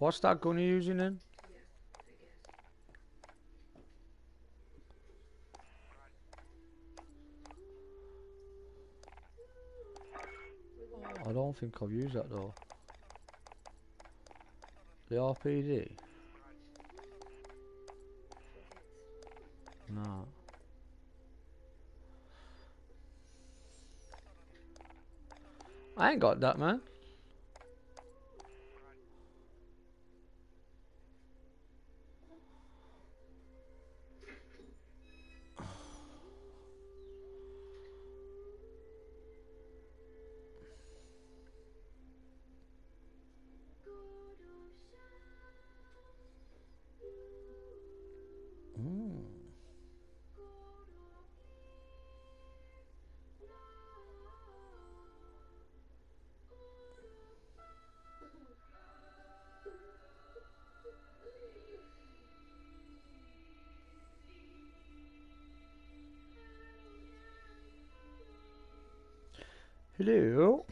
What's that gun you're using then? I don't think I've used that though. The RPD? No. I ain't got that, man. Mm. Hello?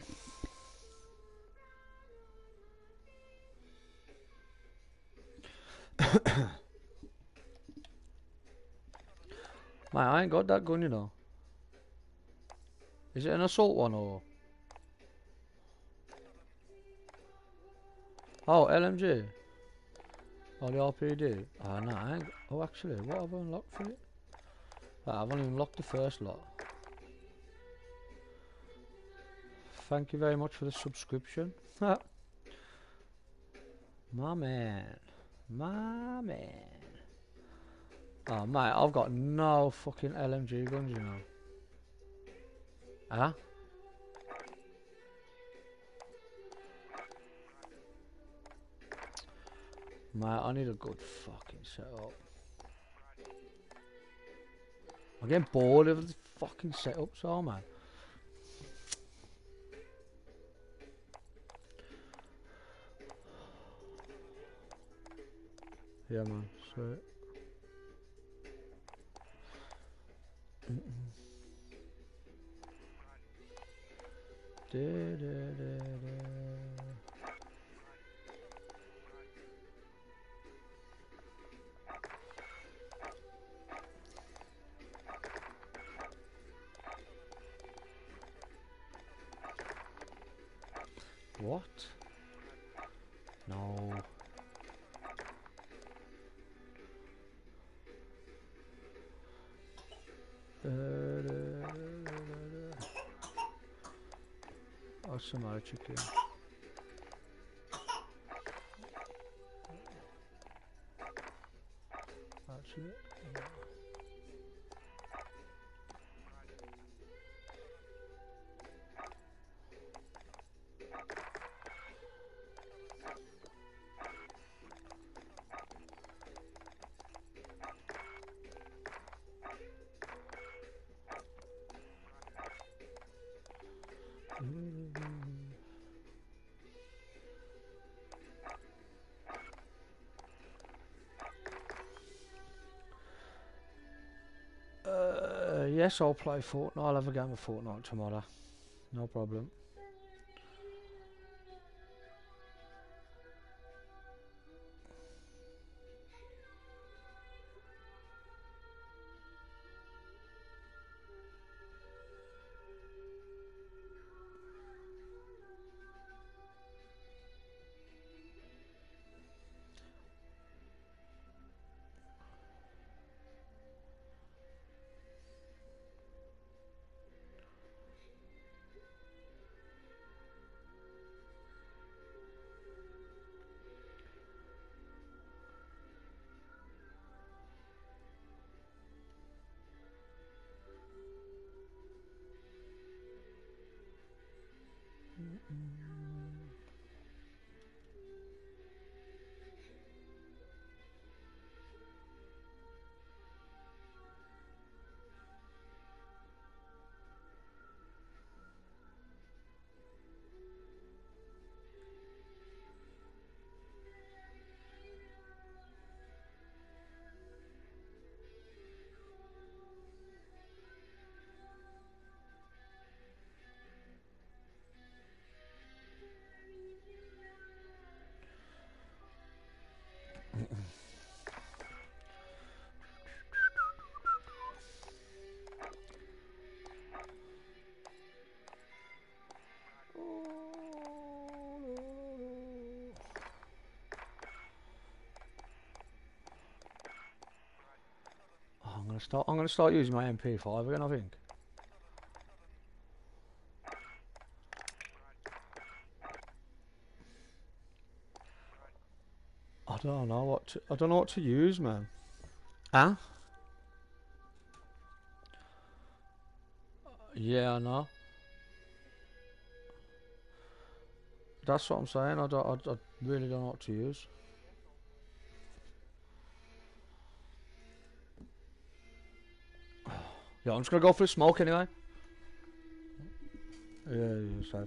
Man, I ain't got that gun, you know. Is it an assault one or? Oh, LMG. Oh, the RPD. Ah, no, I ain't. Oh, actually, what have I unlocked for it? I've only unlocked the first lot. Thank you very much for the subscription. My man. My man. Oh, mate, I've got no fucking LMG guns, you know. Huh? Mate, I need a good fucking setup. I'm getting bored of the fucking setups, oh man. Yeah, man. So. What? No. Oh, some other chicken. That's it. Yes, I'll play Fortnite. I'll have a game of Fortnite tomorrow. No problem. I'm gonna start using my MP5 again, I think. I don't know what to use, man. Huh? Yeah, I know. That's what I'm saying. I really don't know what to use. Yeah, I'm just gonna go for a smoke anyway. Yeah, you're safe.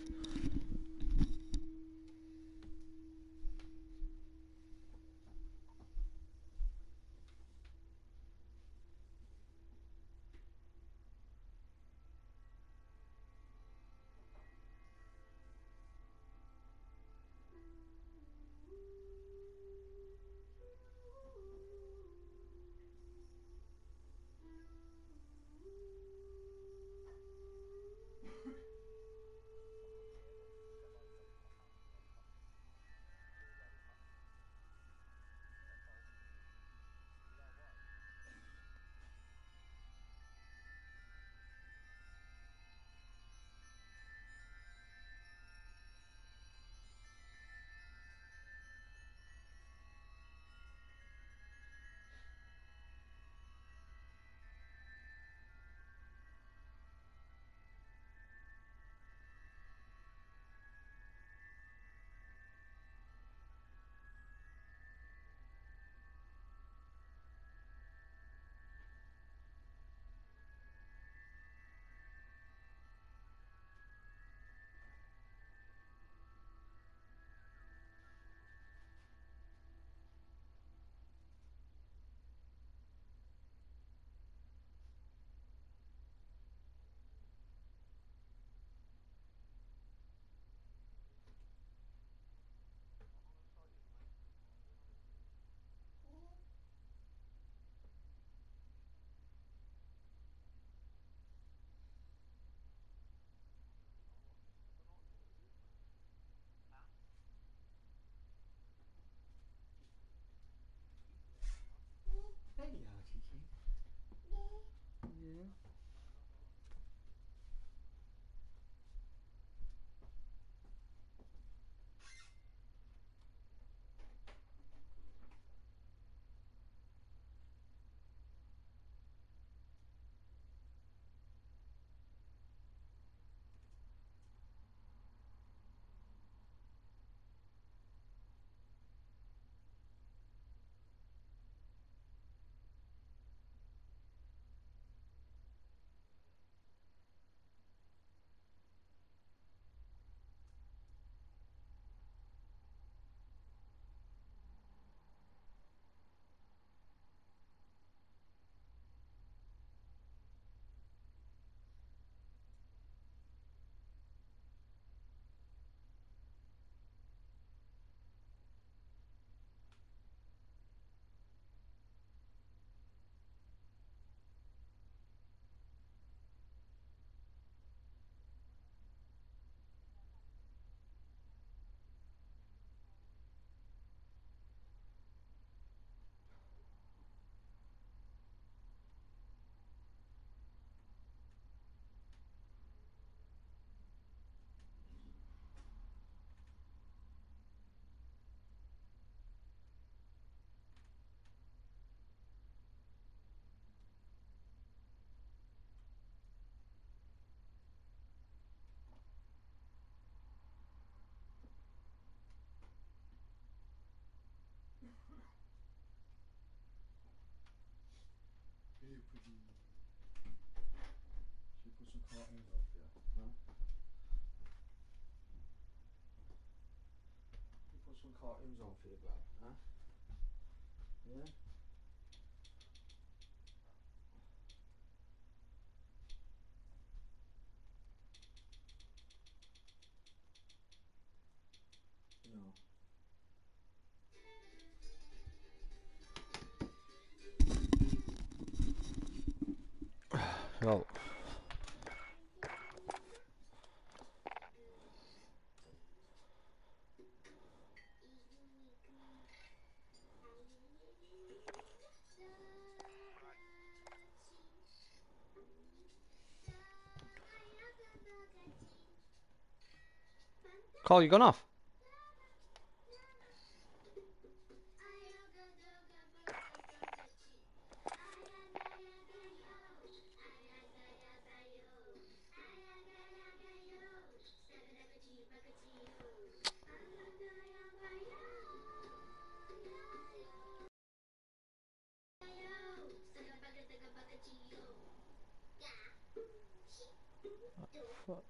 Should we put some cartoons on for you? No? We put some cartoons on for you, Glad, huh? Yeah? No. Well, Carl, you gone off? Fuck.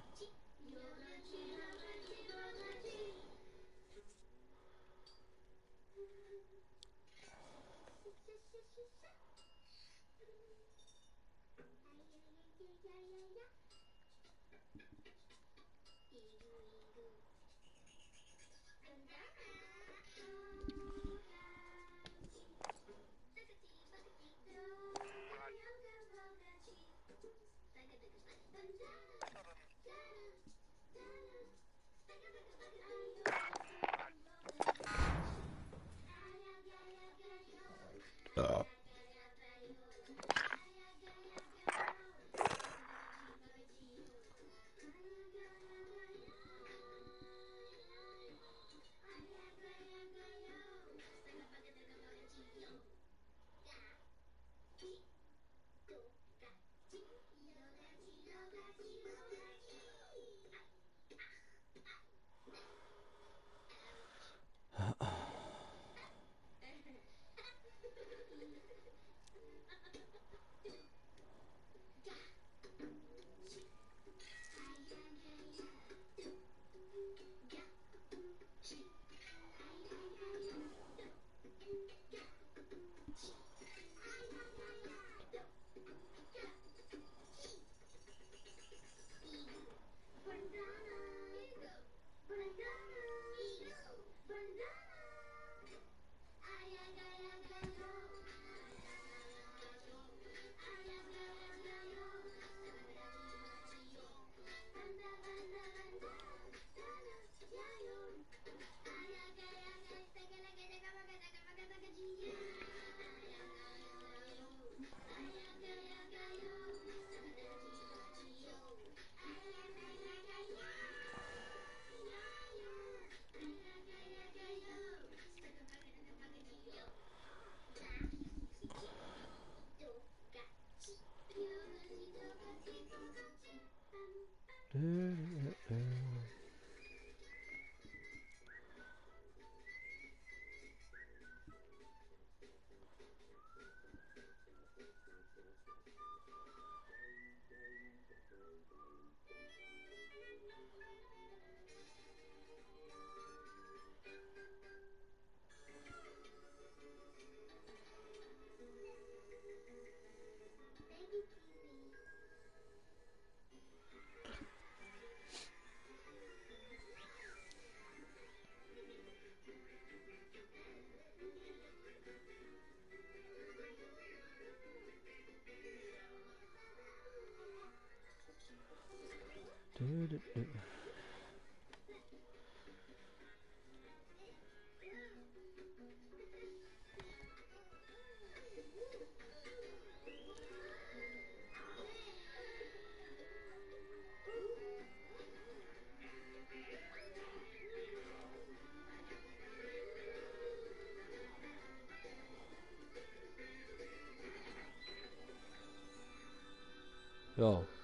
Yo.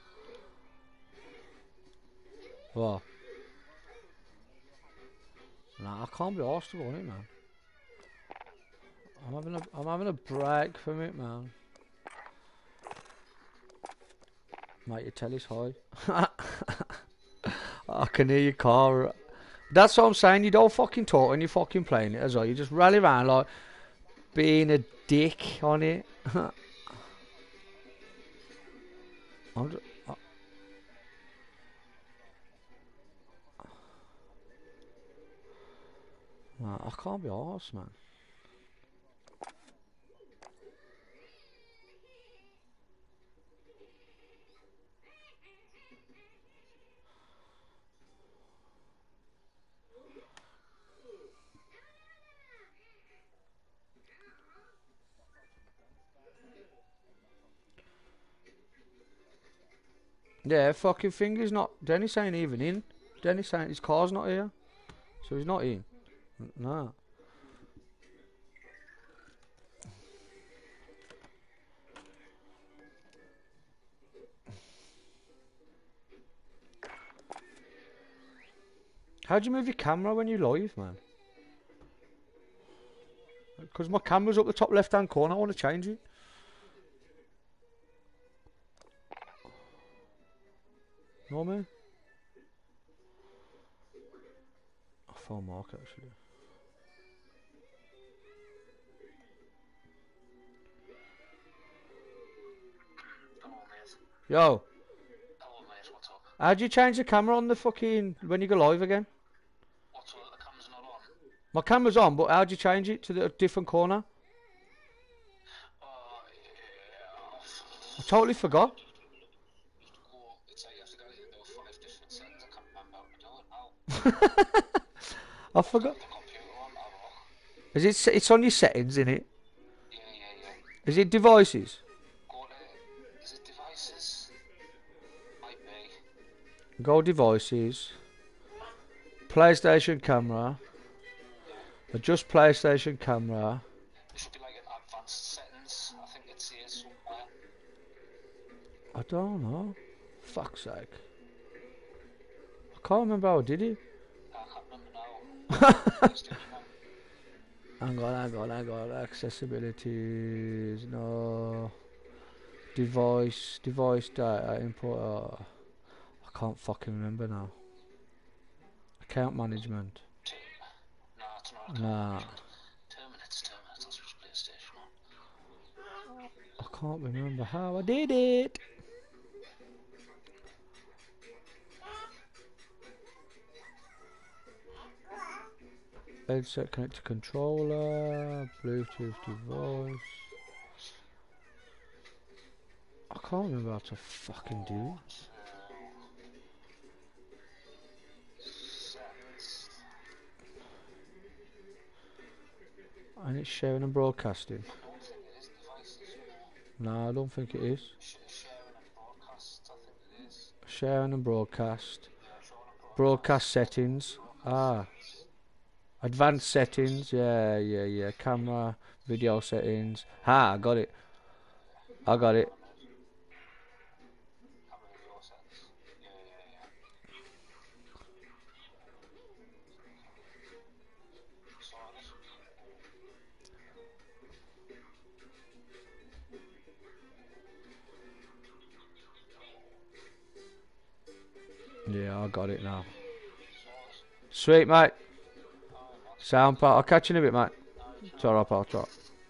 What? Nah, I can't be arsed to go on it, man. I'm having a break from it, man. Mate, your telly's high. I can hear your car. That's what I'm saying. You don't fucking talk when you're fucking playing it as well. You just rally around like being a dick on it. I'm just, nah, I can't be arsed, man. Yeah, fucking fingers not. Dennis ain't even in. Dennis saying his car's not here, so he's not in. Nah. How do you move your camera when you live, man? Because my camera's up the top left-hand corner. I want to change it. No, man. I found Mark actually. Yo. Hello, mate, what's up? How do you change the camera on the fucking when you go live again? What, so the camera's not on? My camera's on, but how do you change it to the different corner? Yeah. I totally forgot. It's like you have to go into about 5 different settings. I can't remember how to do it now. I forgot. The computer on, have a look. Is it? It's on your settings, isn't it? Yeah. Is it devices? Go to, is it devices? Might be. Go devices. PlayStation camera. Adjust PlayStation camera. There should be like an advanced settings. I think it's here somewhere. I don't know. Fuck's sake. I can't remember how I did it. I can't remember now. Please do, Hang on. Accessibilities. No. Device data import. Oh, I can't fucking remember now. Account management. No, it's not. Nah. 2 minutes. I'll switch PlayStation on. I can't remember how I did it. Headset connect to controller, Bluetooth device. I can't remember how to fucking do it. And it's sharing and broadcasting. I don't think it is devices. No, I don't think it is. Sharing and broadcast, I think it is. Sharing and broadcast. Yeah, sharing and Broadcast settings. Ah. Advanced settings. Yeah. Camera, video settings. I got it. Camera video settings. Yeah. Sorted. Yeah, I got it now. Sorted. Sweet, mate. Alright, man. Sound, pal. I'll catch you in a bit, mate. It's alright, pal. It's alright.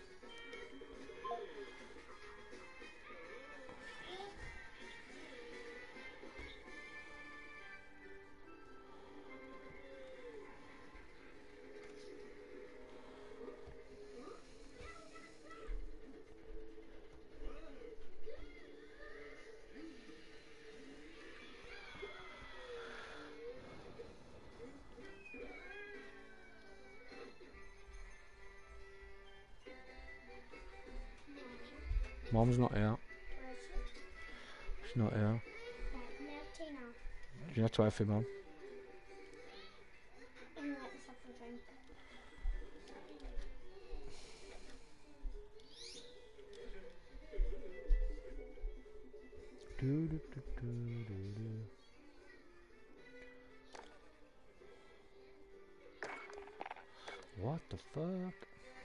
Mom's not here. She's not here. You have to wait for Mom. What the fuck?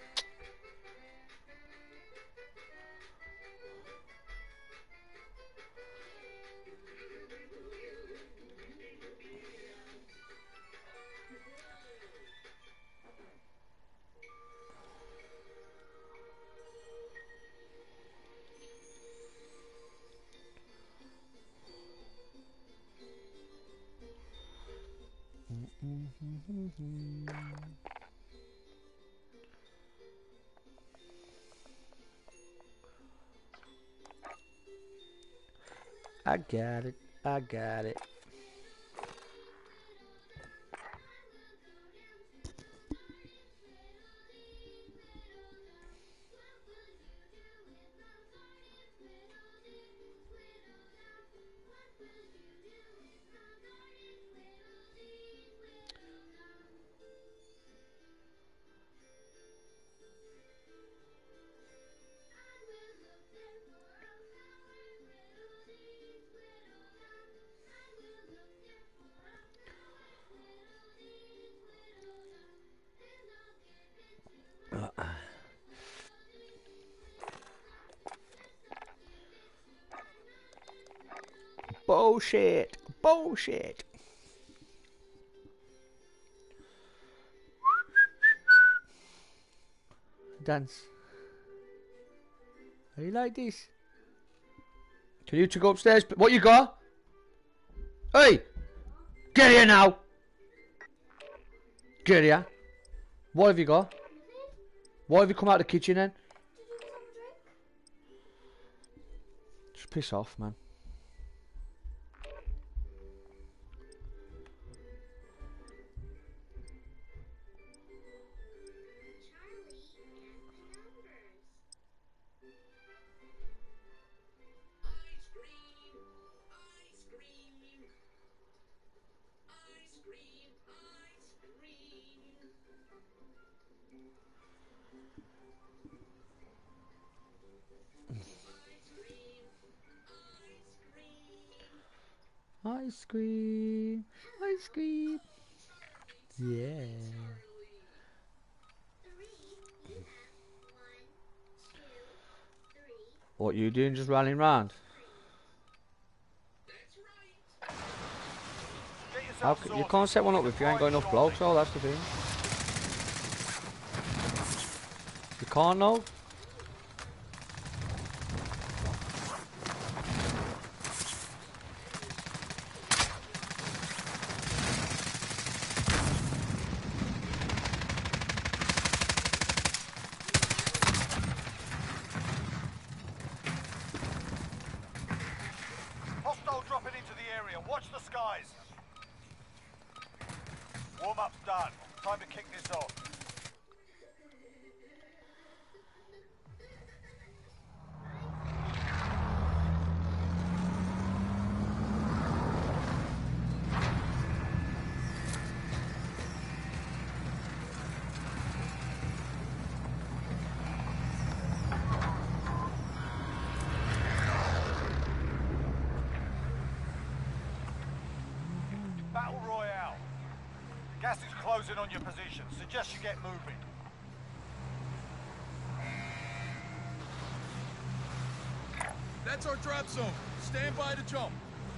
I got it. Bullshit. Bullshit. Dance. How you like this? Can you two go upstairs? What you got? Hey! Get here now! Get here. What have you got? Why have you come out of the kitchen then? Just piss off, man. Ice cream, ice cream, yeah. What you doing? Just running round? You can't set one up if you ain't got enough blocks. Oh, that's the thing. You can't know. Hostile dropping into the area. Watch the skies. Warm-up's done. Time to kick this off. Battle Royale. Gas is closing on your position. Suggest you get moving. That's our drop zone. Stand by to jump.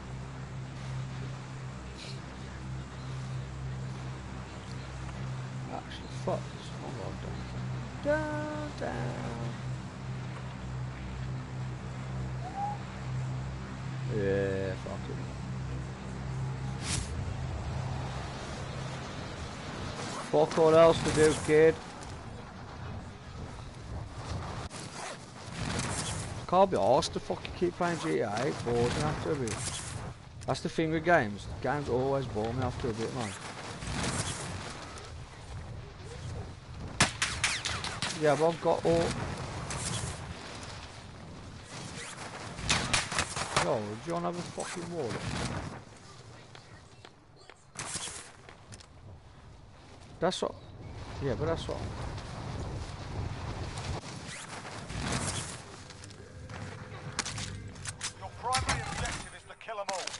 Actually, fuck this. Oh, well done. Down, down. Yeah, fuck it. Fuck all else to do, kid. Can't be arsed to fucking keep playing GTA. It bores me after a bit. That's the thing with games. Games always bore me after a bit, man. Yeah, but I've got all... Yo, do you want to have a fucking water? That's what... Yeah, but that's what... Your primary objective is to kill them all.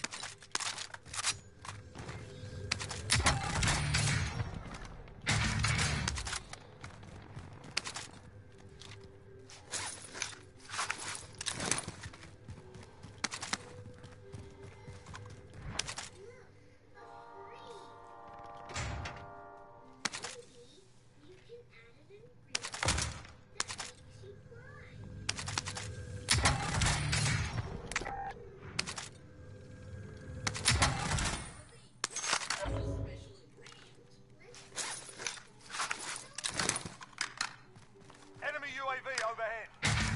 Enemy UAV overhead.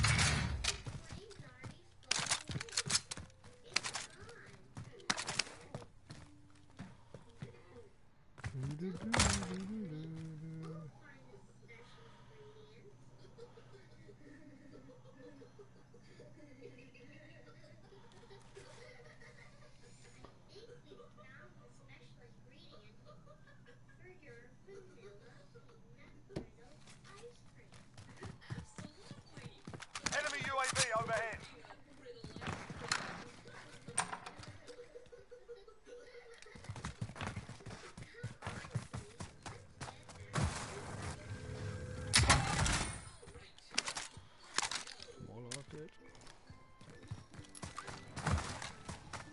Enemy UAV overhead. More like it.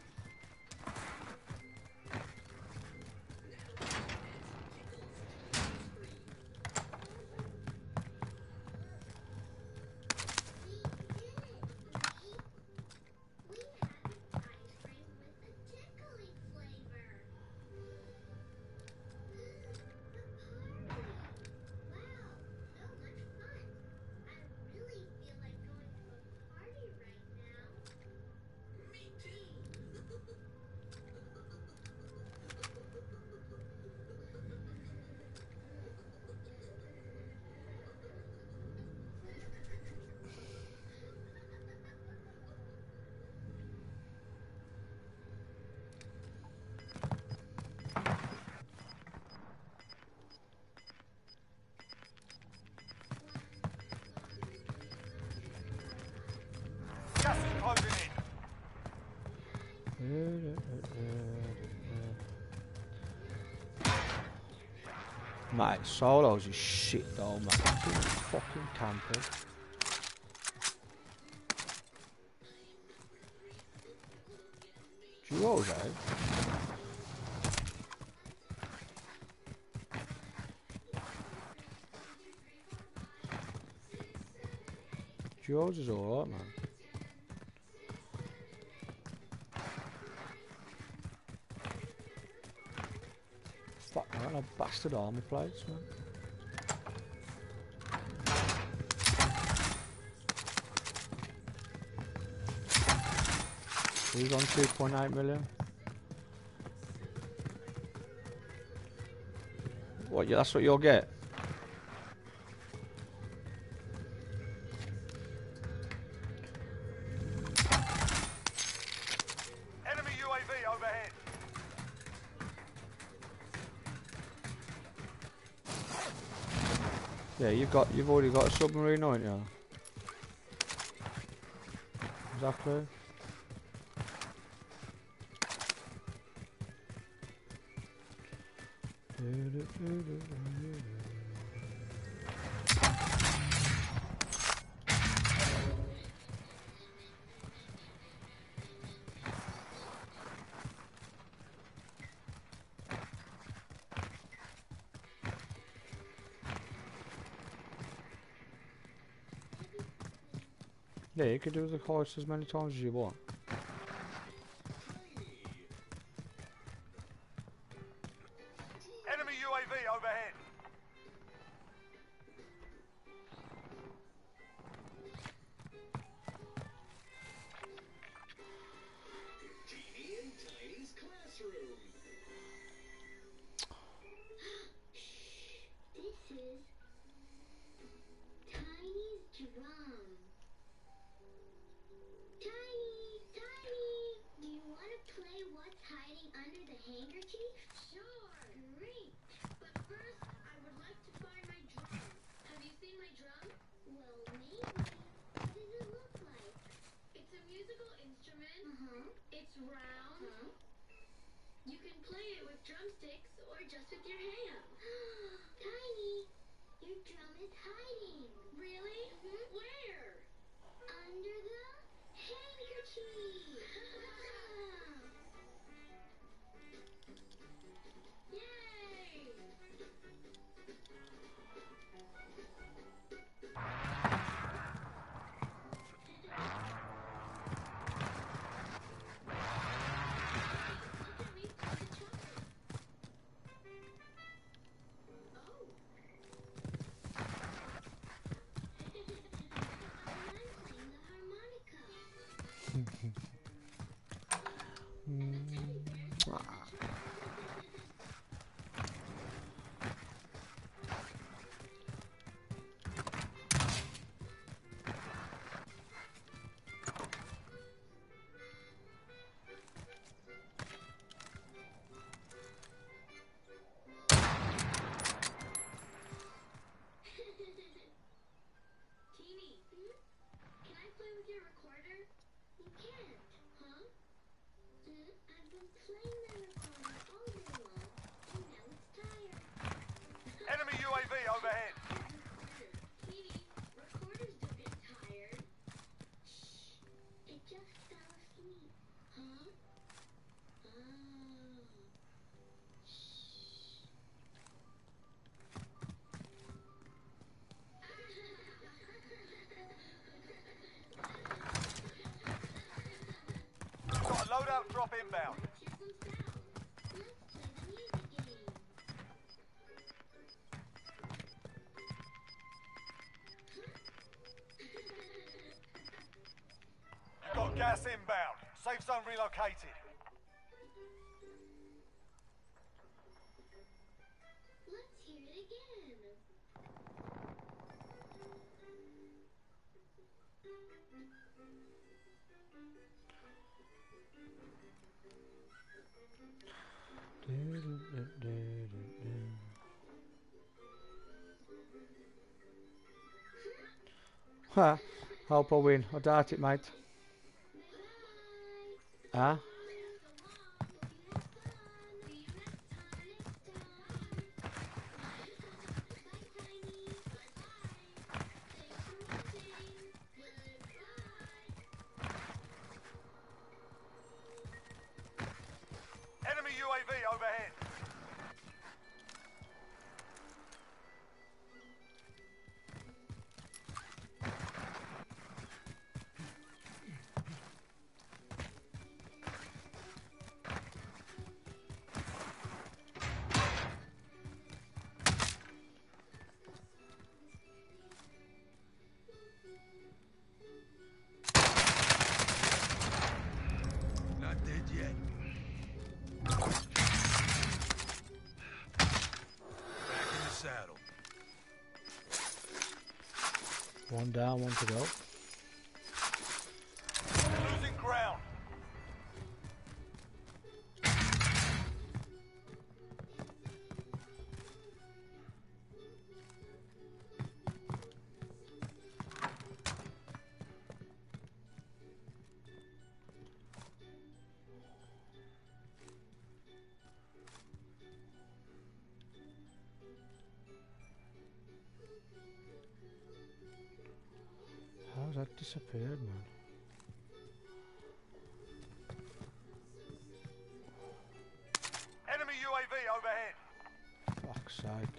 Mate, solos is shit though, mate. Too many fucking campers. Duos, eh? Duos is alright, man. Fuck, I got no bastard armor plates, man. He's on 2.8 million. What, yeah, that's what you'll get? Enemy UAV overhead. Yeah, you've already got a submarine, haven't you? Exactly. Yeah, you can do the course as many times as you want. Enemy UAV overhead. Teeny and Tiny's classroom. This is Tiny's drum. Tiny, do you want to play what's hiding under the handkerchief? Sure. Great. But first, I would like to find my drum. Have you seen my drum? Well, maybe. What does it look like? It's a musical instrument. It's round. You can play it with drumsticks or just with your hands. Tiny, your drum is hiding. Really? Where? Under the handkerchief. Yay! Teeny, can I play with your recorder? You can't, huh? I've been playing the recorder all day long, and now it's tired. Enemy UAV overhead. Teeny, recorders don't get tired. It just fell asleep. Huh? Got a loadout drop inbound. Hear some sound. Let's play the music game. You got gas inbound. Safe zone relocated. Let's hear it again. Ha! Hope I win. I doubt it, mate. Huh? UAV overhead. Not dead yet. Back in the saddle. One down, one to go. Losing ground. How's that disappeared, man? Enemy UAV overhead. Fuck's sake.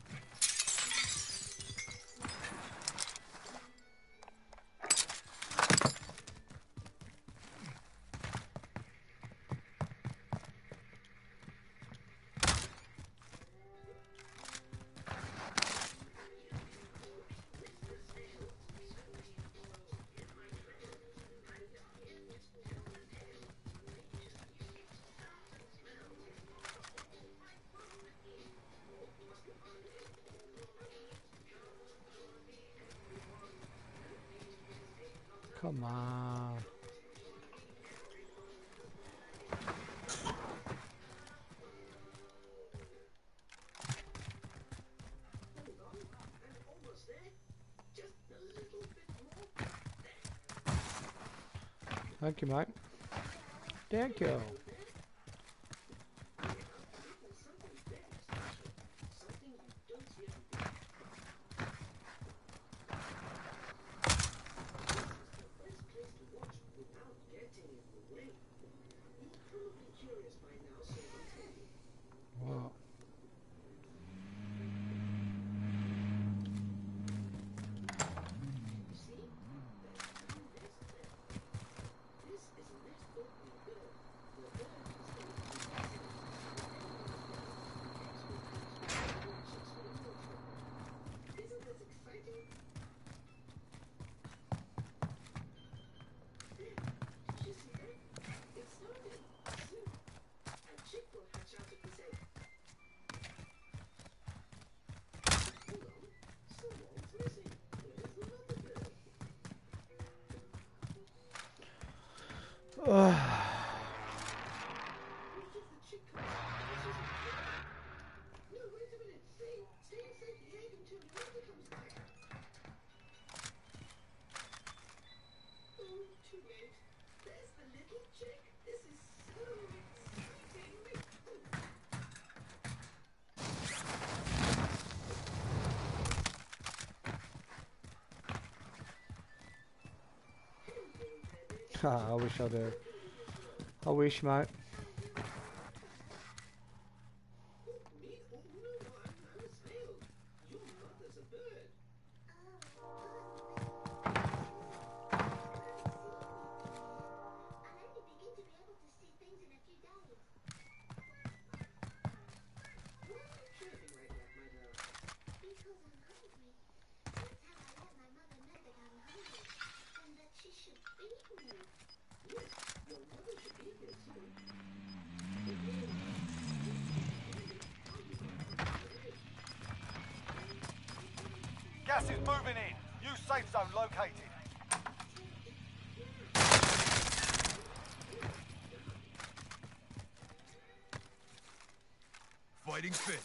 Come on. Thank you, mate. Thank you. Wow. I wish I did. I wish, mate. Gas is moving in. New safe zone located. Fighting fit.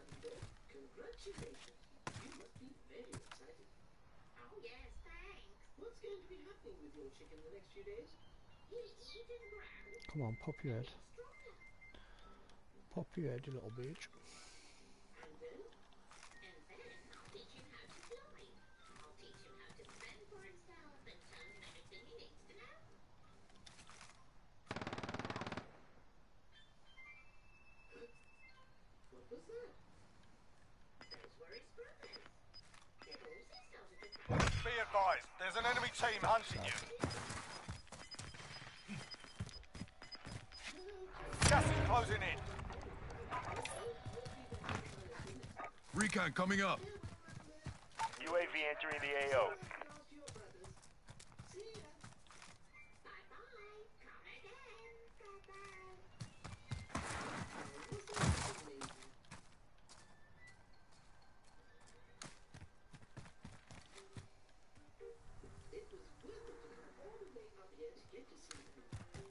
Oh yes, thanks. What's going to be happening with your chicken the next few days? Come on, pop your head. Pop your head, you little bitch. And then? I'll teach him how to fly. I'll teach him how to fend for himself and tell him everything he needs to know. What was that? Those were his brothers. They've also started to Be advised, there's an enemy team hunting you. Gas is closing in. Recon coming up. UAV entering the AO. Lost your brothers. See ya. bye-bye. Come again. Bye-bye. Wasn't that amazing? It was worth it to come all the way up here to get to see them.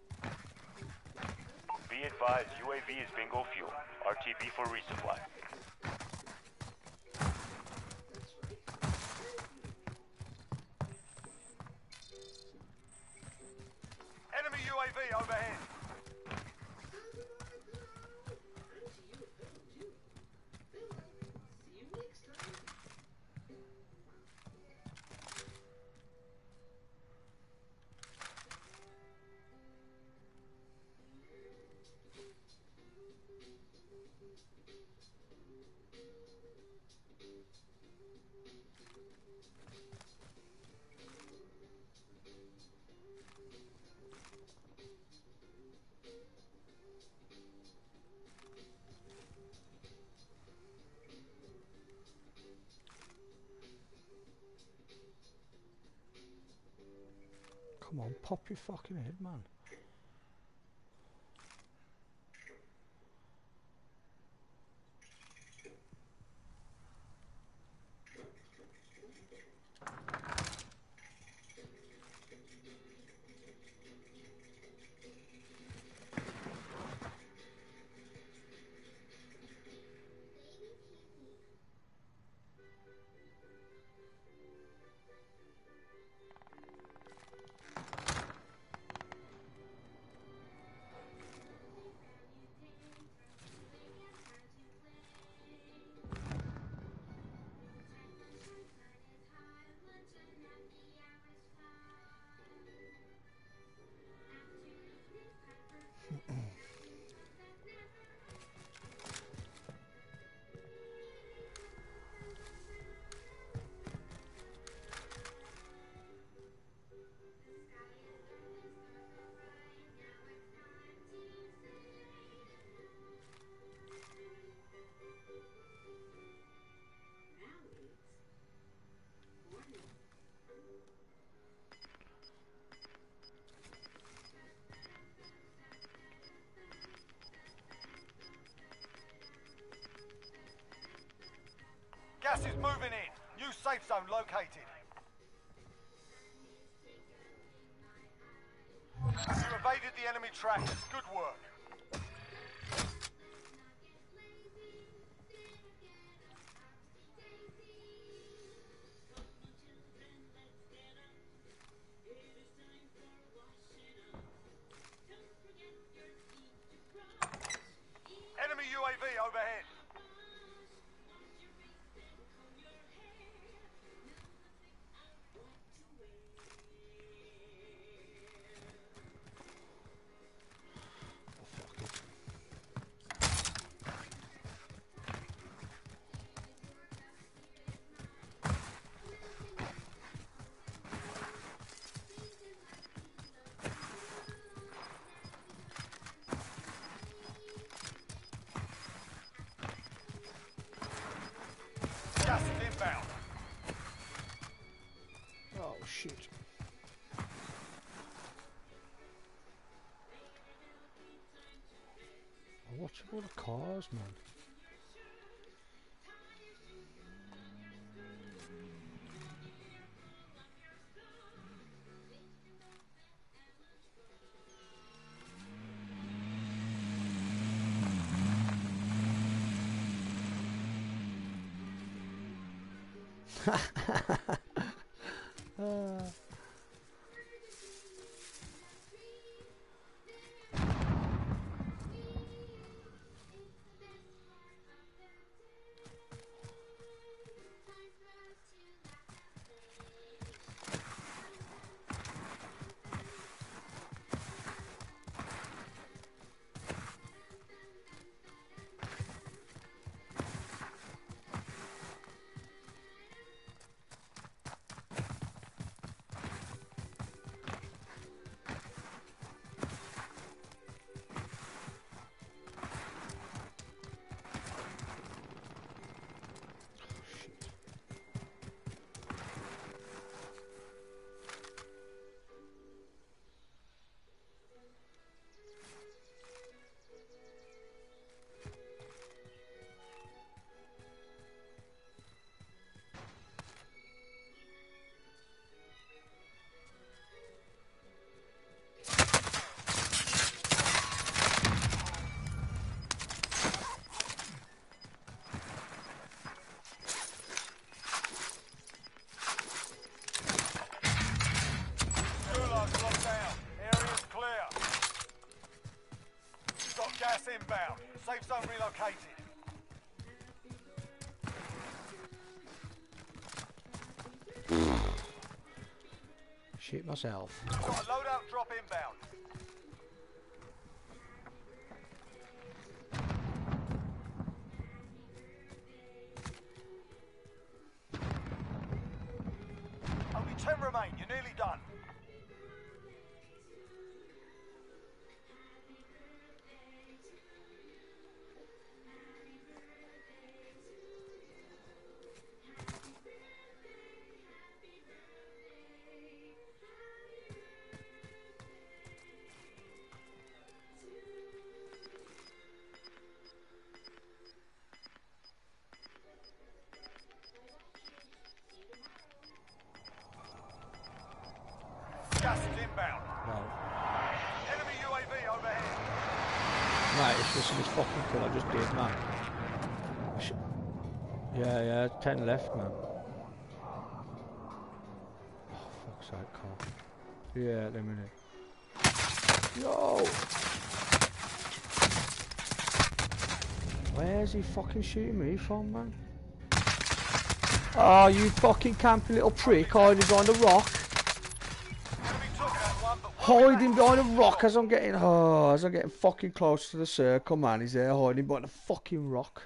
Be advised, UAV is bingo fuel. RTB for resupply. That's right. Enemy UAV overhead. And to you at home, too. Farewell. See you next time. Come on, pop your fucking head, man. Now it's 4-0. Gas is moving in. New safe zone located. You evaded the enemy trackers. Good work. Enemy UAV overhead. Gas is inbound. Oh shit. Watch all the cars, man. safe zone relocated. Shit myself. Got a loadout drop inbound. Only 10 remain. You're nearly done. Gas is inbound. Right. Enemy UAV overhead. Right, it's just this fucking kill I just did, man. Yeah, 10 left, man. Oh, fuck's sake, Carl. Yeah, at a minute. Yo! Where's he fucking shooting me from, man? Oh, you fucking campy little prick hiding behind a rock. Enemy took that one, but Hiding behind a rock as I'm getting fucking close to the circle, man. He's there hiding behind a fucking rock.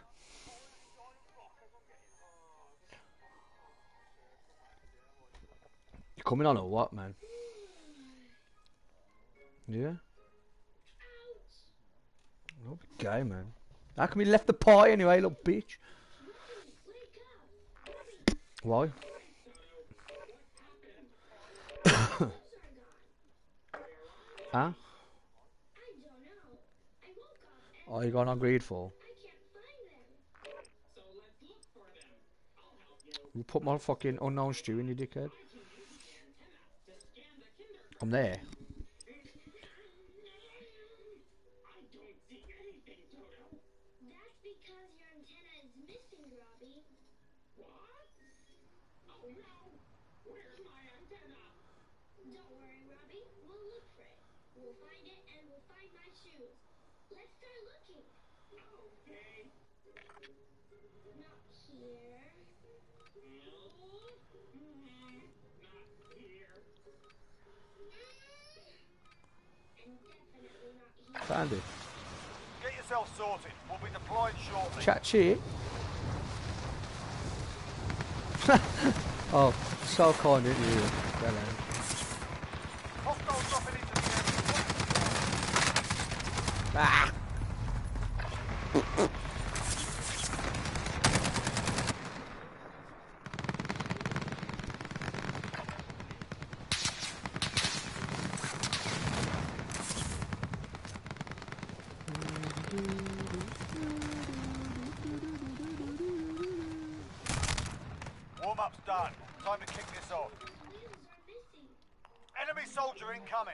You coming on or what, man? Yeah? No, gay, man. How come you left the party anyway, little bitch? Why? Huh? Oh, you got ungrateful. You put my fucking unknown stew in, you dickhead. I'm there. That's because your antenna is missing, Robbie. What? Oh no! Where's my antenna? Don't worry, Robbie. We'll look for it. We'll find it and we'll find my shoes. Let's start looking. Okay. Not here. No. Not here. And definitely not here. Found it. get yourself sorted. We'll be deployed shortly. Chat shit. Oh, so kind of you. Well, Hostiles dropping into the area. ah. Warm-up's done. Time to kick this off. Enemy soldier incoming.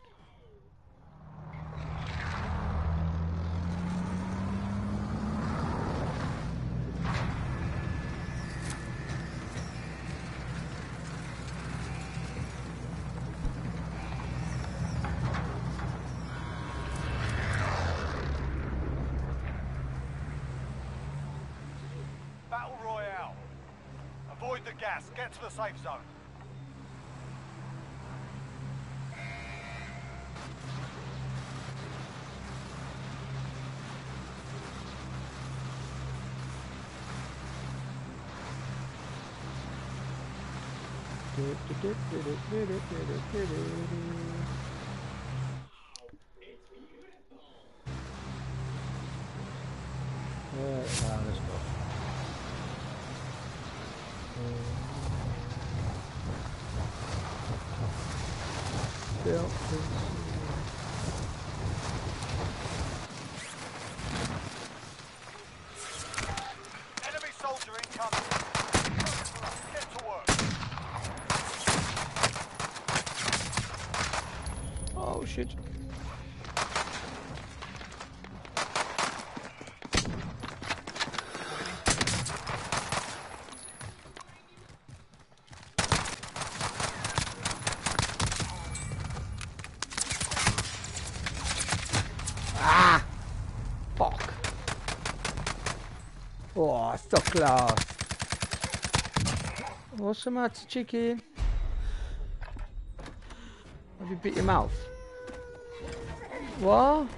Battle Royale. Avoid the gas. Get to the safe zone. Let's go. Enemy soldier incoming. Get to work. Oh shit. Ah! Fuck. So close. What's the matter, chicken? Have you bit your mouth? What?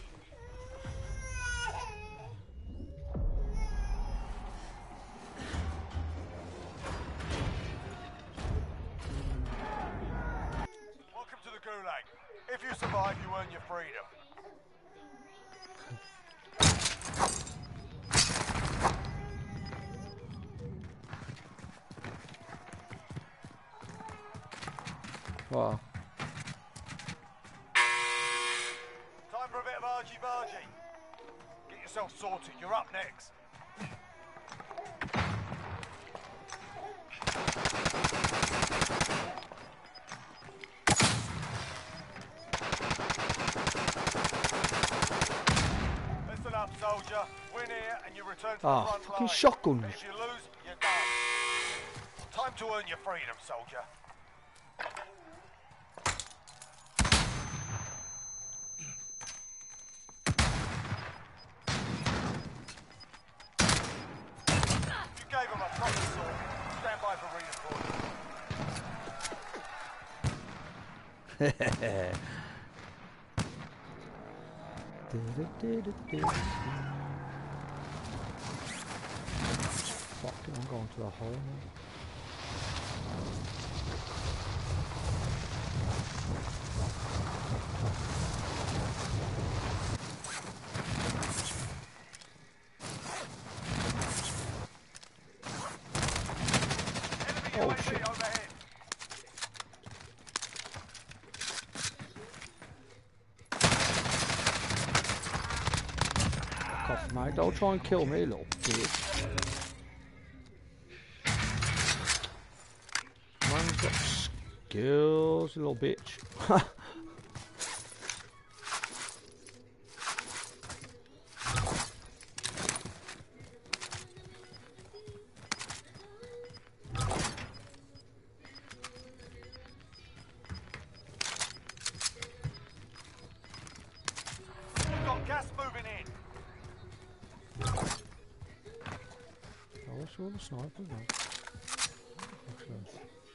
Welcome to the Gulag. If you survive, you earn your freedom. What? Time for a bit of argy-bargy. Get yourself sorted. You're up next. Listen up, soldier. Win here and you return to the Ah, front fucking line. shotguns. If you lose, you're done. Time to earn your freedom, soldier. You gave him a proper sword. Stand by for reinforcements. Fuck it, I'm going to the hole now. Enemy Oh, UAV shit. overhead. Fuck off, mate. Don't try and kill me, little bitch. Man's got skills, little bitch. You've got gas moving in. Oh, what's all the snipers, man? Excellent.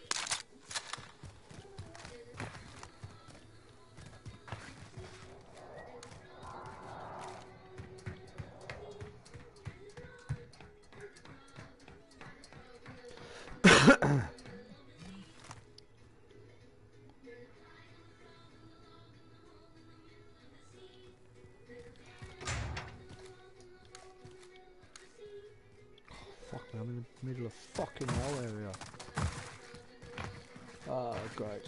Fuck me, I'm in the middle of fucking nowhere here. Oh, great.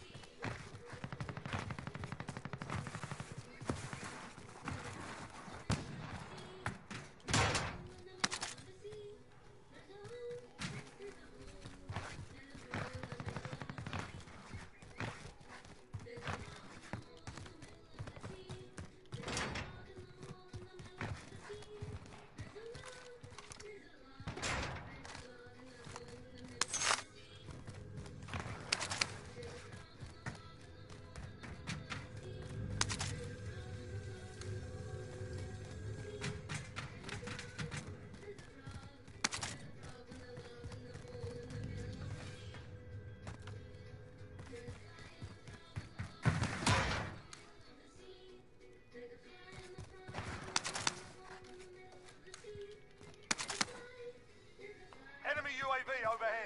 Enemy UAV overhead.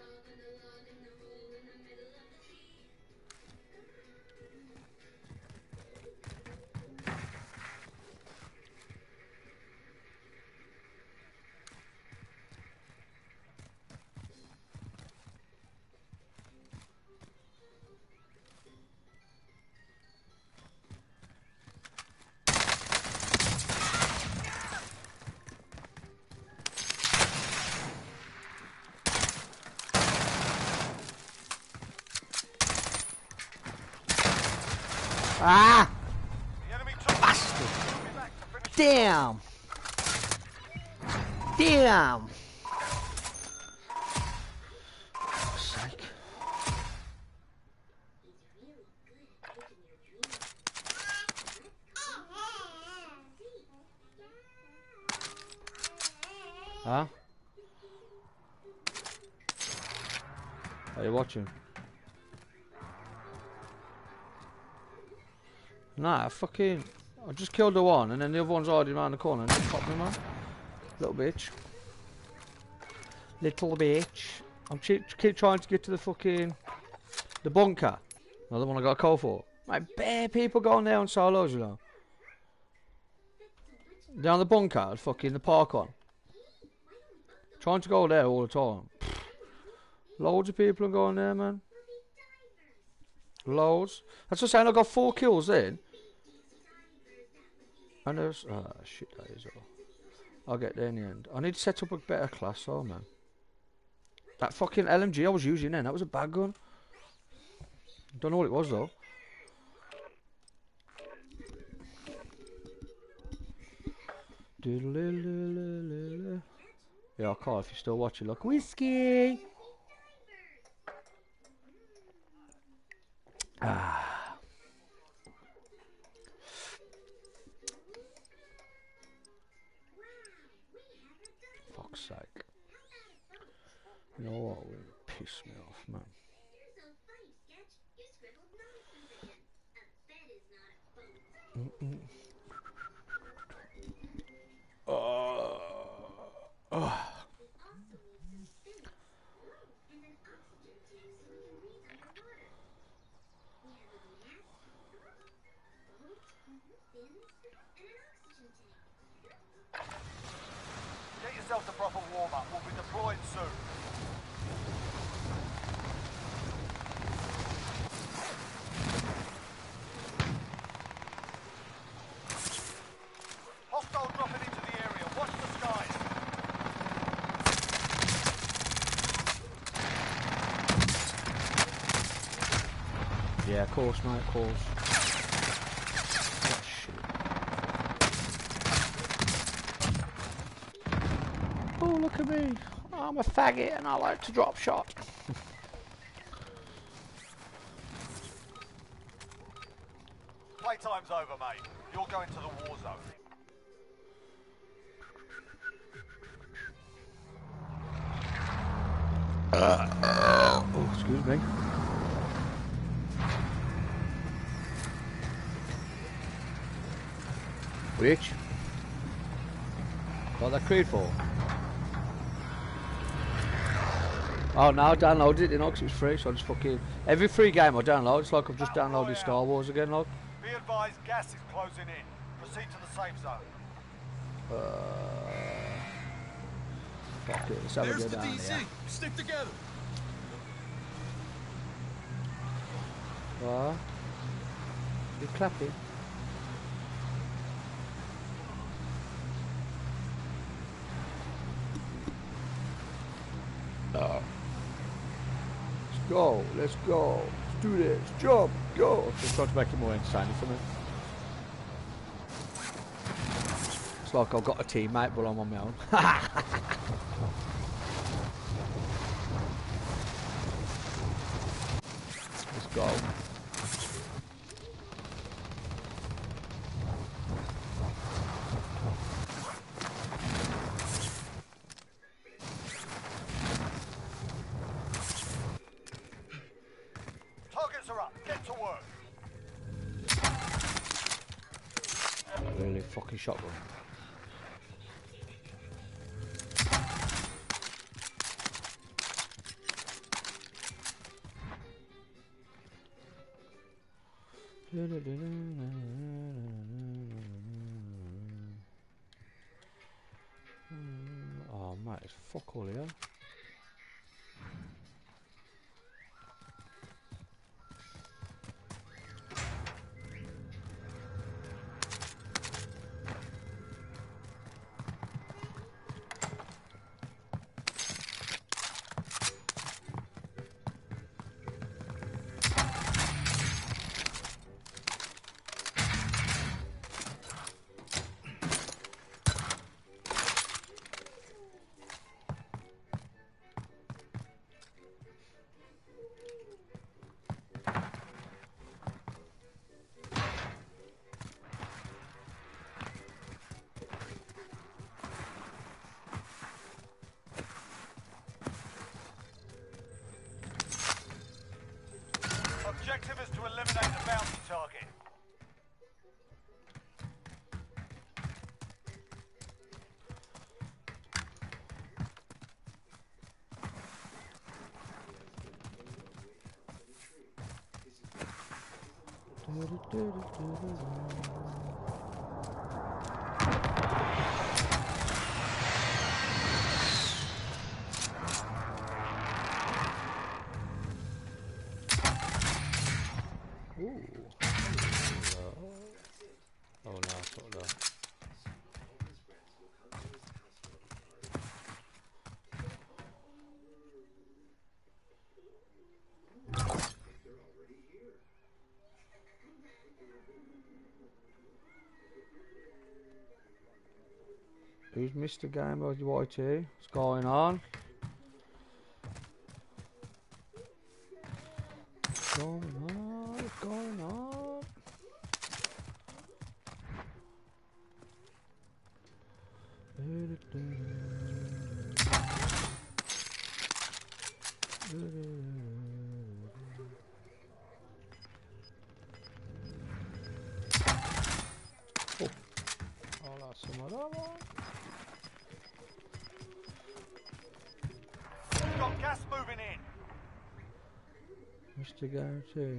Ah! The enemy took Bastard! Move back to finish. Damn! Damn! Fuck's sake. Huh? Are you watching? Nah, fucking... I just killed the one, and then the other one's hiding around the corner and just popped me, man. Little bitch. Little bitch. I'm keep trying to get to the fucking... The bunker. Another one I got a call for. Like, bare people going there on solos, you know. Down the bunker, fucking the park on. Trying to go there all the time. Loads of people are going there, man. Loads. That's what I'm saying, I got 4 kills then. And there's... Oh, shit, that is all. I'll get there in the end. I need to set up a better class, oh, man. That fucking LMG I was using then, that was a bad gun. Don't know what it was, though. Yeah, Carl, if you're still watching, look. Whiskey! Ah. Fuck's sake. You know what? It will piss me off, man. Get yourself the proper warm-up. We'll be deploying soon. Hostile dropping into the area. Watch the skies. Yeah, of course, mate, of course. Oh, shit. Oh, look at me. I'm a faggot and I like to drop shot. Playtime's over, mate. You're going to the war zone. Oh, excuse me. Which? What that Creed for? Oh, no, I downloaded it, you know, 'cause it was free, so I just fucking... Every free game I download, it's like I've just downloaded Star Wars again, like. Be advised, gas is closing in. Proceed to the safe zone. Fuck it, let's have a There's go the down DC. here. Stick together. What? You're clapping. Let's go, let's go. Let's do this. Jump, go. Just trying to make it more entertaining for me. It's like I've got a teammate, but I'm on my own. Let's go. Targets are up. Get to work. Really fucking shotgun. Oh mate, it's fuck all here. Ooh. Oh no, it's not that. Who's Mr. Gamer YT? What's going on? What's going on? What's going on? Oh, I'll have some of that one. Got gas moving in. Mr. Guarantee.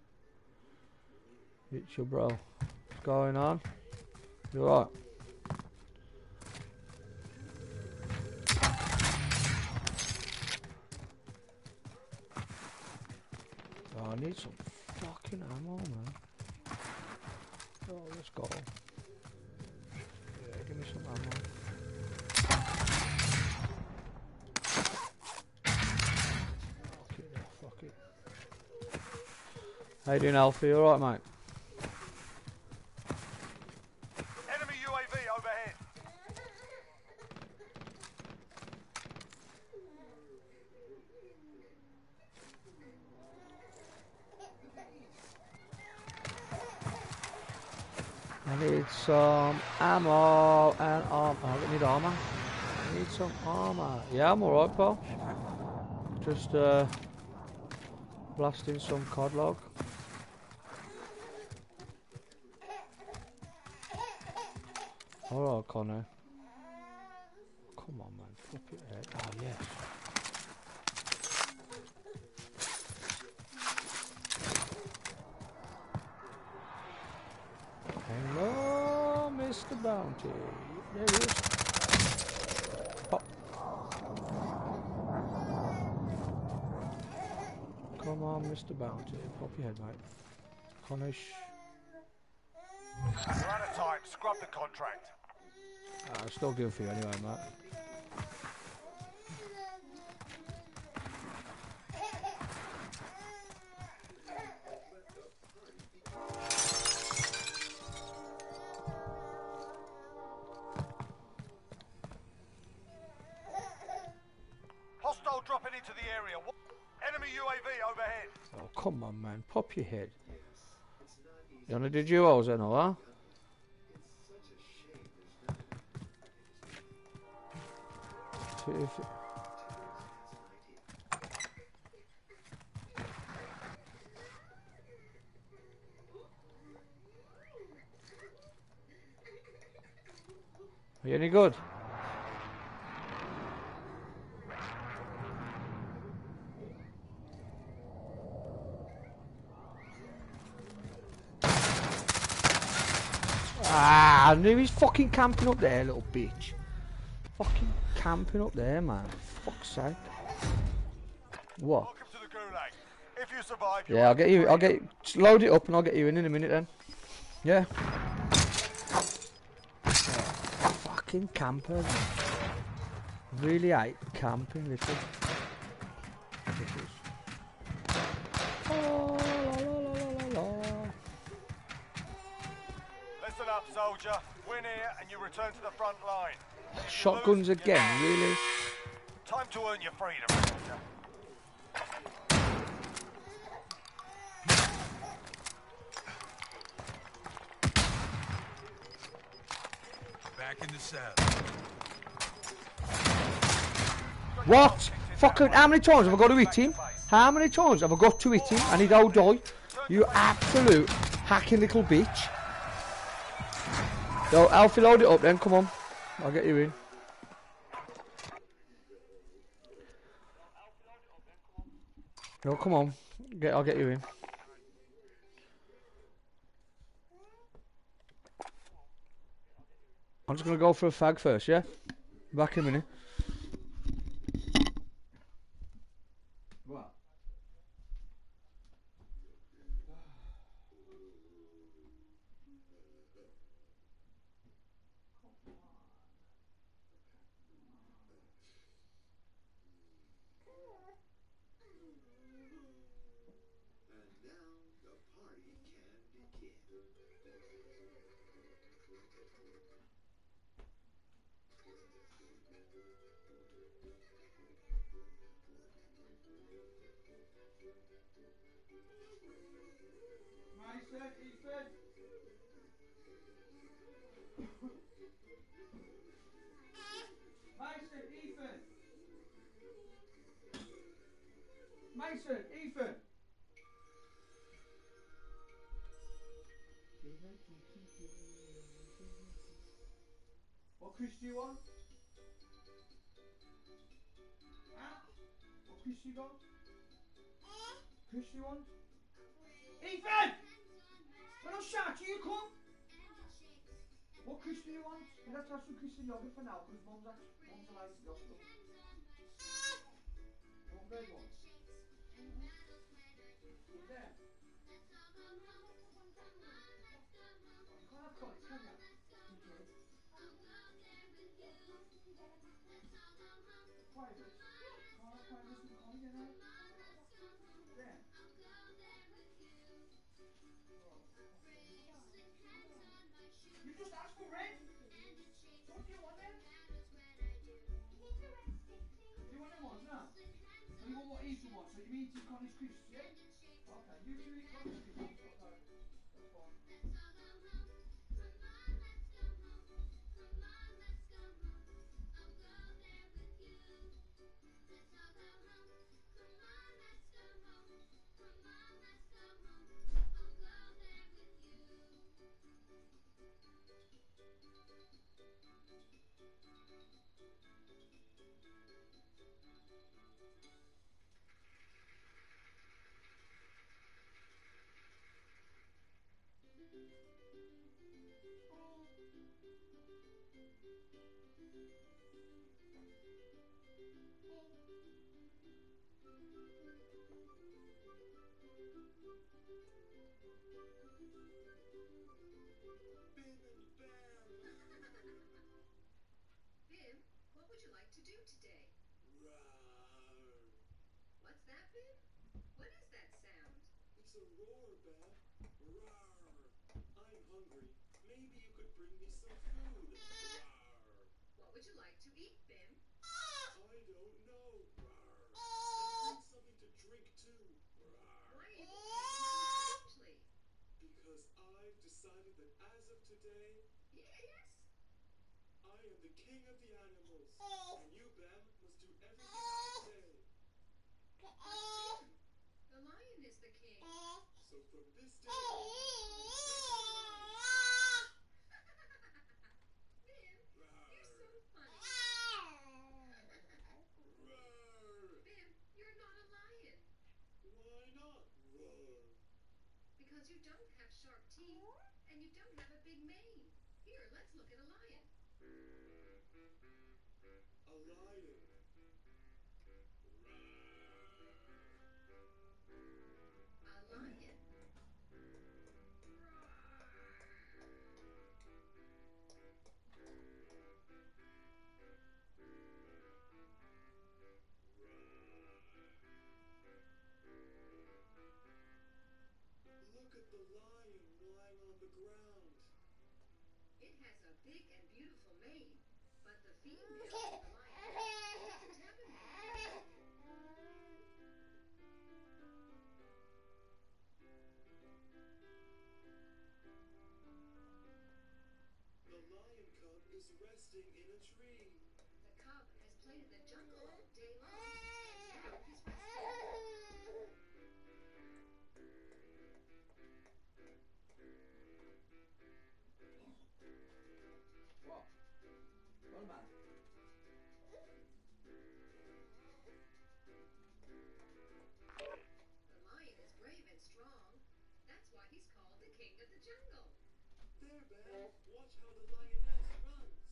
It's your bro. What's going on? You alright? Oh, I need some fucking ammo, man. Oh, let's go. Yeah, give me some ammo. Fuck it, yeah, fuck it. How you doing, Alfie? Alright, mate? Enemy UAV overhead. I need some ammo and armor. I need armor. I need some armor. Yeah, I'm alright, pal. Just blasting some cod log. Alright, Connor. Come on, man. Flip it head. Oh, yes. Hello, Mr. Bounty. There he is. Pop. Come on, Mr. Bounty. Pop your head, mate. Connish. We're out of time. Scrub the contract. It's still good for you anyway, mate. Hostile dropping into the area. Enemy UAV overhead. Oh, come on, man. Pop your head. You wanna do duos then, or what? Are you any good? Ah, I knew he's fucking camping up there, little bitch. Fucking camping up there, man. Fuck's sake. What? Welcome to the Gulag. If you survive, Yeah, I'll get you. I'll get you. Just load it up and I'll get you in a minute then. Yeah. Fucking campers. Really hate camping, little. Oh, la, la, la, la, la. Listen up, soldier. Win here and you return to the front line. If you Shotguns lose, you're again, really? time to earn your freedom, soldier. Back in the saddle. What? Fucking, how many times have I got to hit him? How many times have I got to hit him and he'd all die? You absolute hacking little bitch. Yo, Alfie, load it up then, come on. I'll get you in. No, come on. I'll get you in. I'm just gonna go for a fag first, yeah? Back in a minute. What? And now the party can begin. Mason, Ethan. Mason, Ethan. Mason, Ethan. What Chris do you want? Huh? What Chris you got? Chris you want? Ethan! When I shout you, come! What Chris do you want? We'll have to have some Christian yogurt for now, because Mum's allowed to the hospital. What red one? Put there. You can't have colic, can you? Private. Can't have private with colic, you know? There. You just asked for red. So what do you want then? Do you want them ones now? So you want what Ethan wants? So you mean to Connie's crisps, yeah? Okay, you two eat Connie's crisps. Okay, that's fine. Bim, what would you like to do today? Roar. What's that, Bim? What is that sound? It's a roar, Bab. Roar. I'm hungry. Maybe you could bring me some food. Roar. What would you like to eat, Bim? I don't know. Roar. And bring something to drink too. Roar. Why are you behaving so strangely? Because I've decided that as of today, Yes? I am the king of the animals. And you, Bam, must do everything I say. But Bim, the lion is the king. So from this day on, Bim, you're so funny. Roar. Bim, you're not a lion. Why not? Roar. Because you don't have sharp teeth and you don't have a big mane. Here, let's look at a lion. A lion. A lion. Look at the lion lying on the ground. It has a big and beautiful mane, but the female of the lion doesn't have a mane. The lion cub is resting in a tree. The cub has played in the jungle all day long, and now he's resting. What? What about it? The lion is brave and strong. That's why he's called the king of the jungle. There, Bam. Watch how the lioness runs.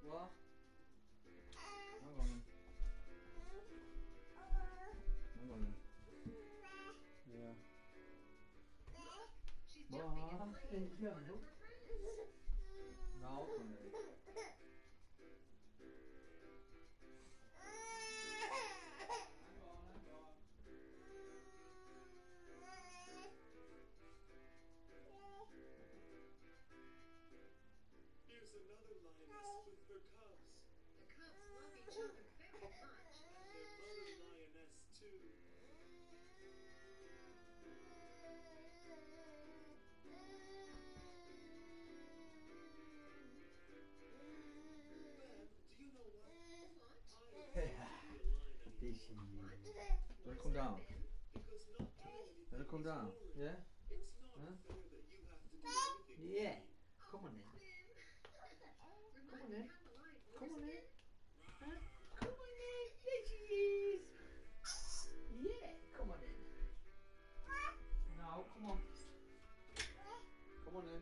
What? Hang on. Hang on. Yeah. She's What? jumping and playing with Yeah. one of her friends. No, Connie. Here's another lioness with her cubs. The cubs love each other very much. And their mother lioness, too. Beth, do you know what? What? I don't want to be a lion anymore. Let it come down. Because not doing anything Let it come is down. boring. Yeah? It's not Huh? fair that you have to do everything for Yeah. me. Come on then. Come on then. Come on then. Again? Huh? Come on then. There she is. Yeah. Come on then. No, come on. Come on then.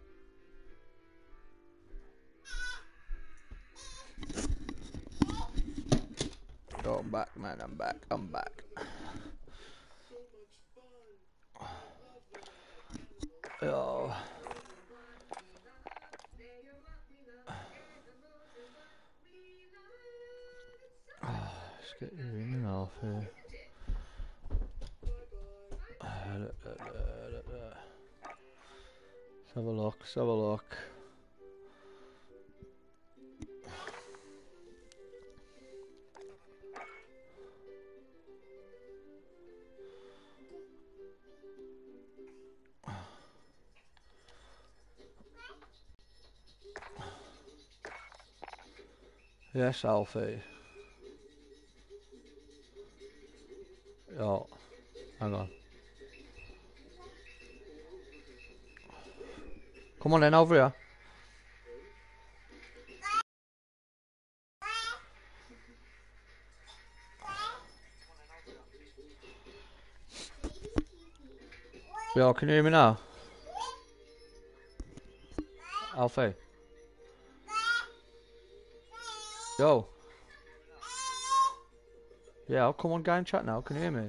Oh, I'm back, man. I'm back. I'm back. So much fun. I love when I have animals. Oh. Let's get you in and off here. Let's have a look. Let's have a look. Yes, Alfie. Oh, hang on. Come on then, over here. Yo, can you hear me now? Alfie. Yo. Yeah, I'll come on, guy and chat now. Can you hear me?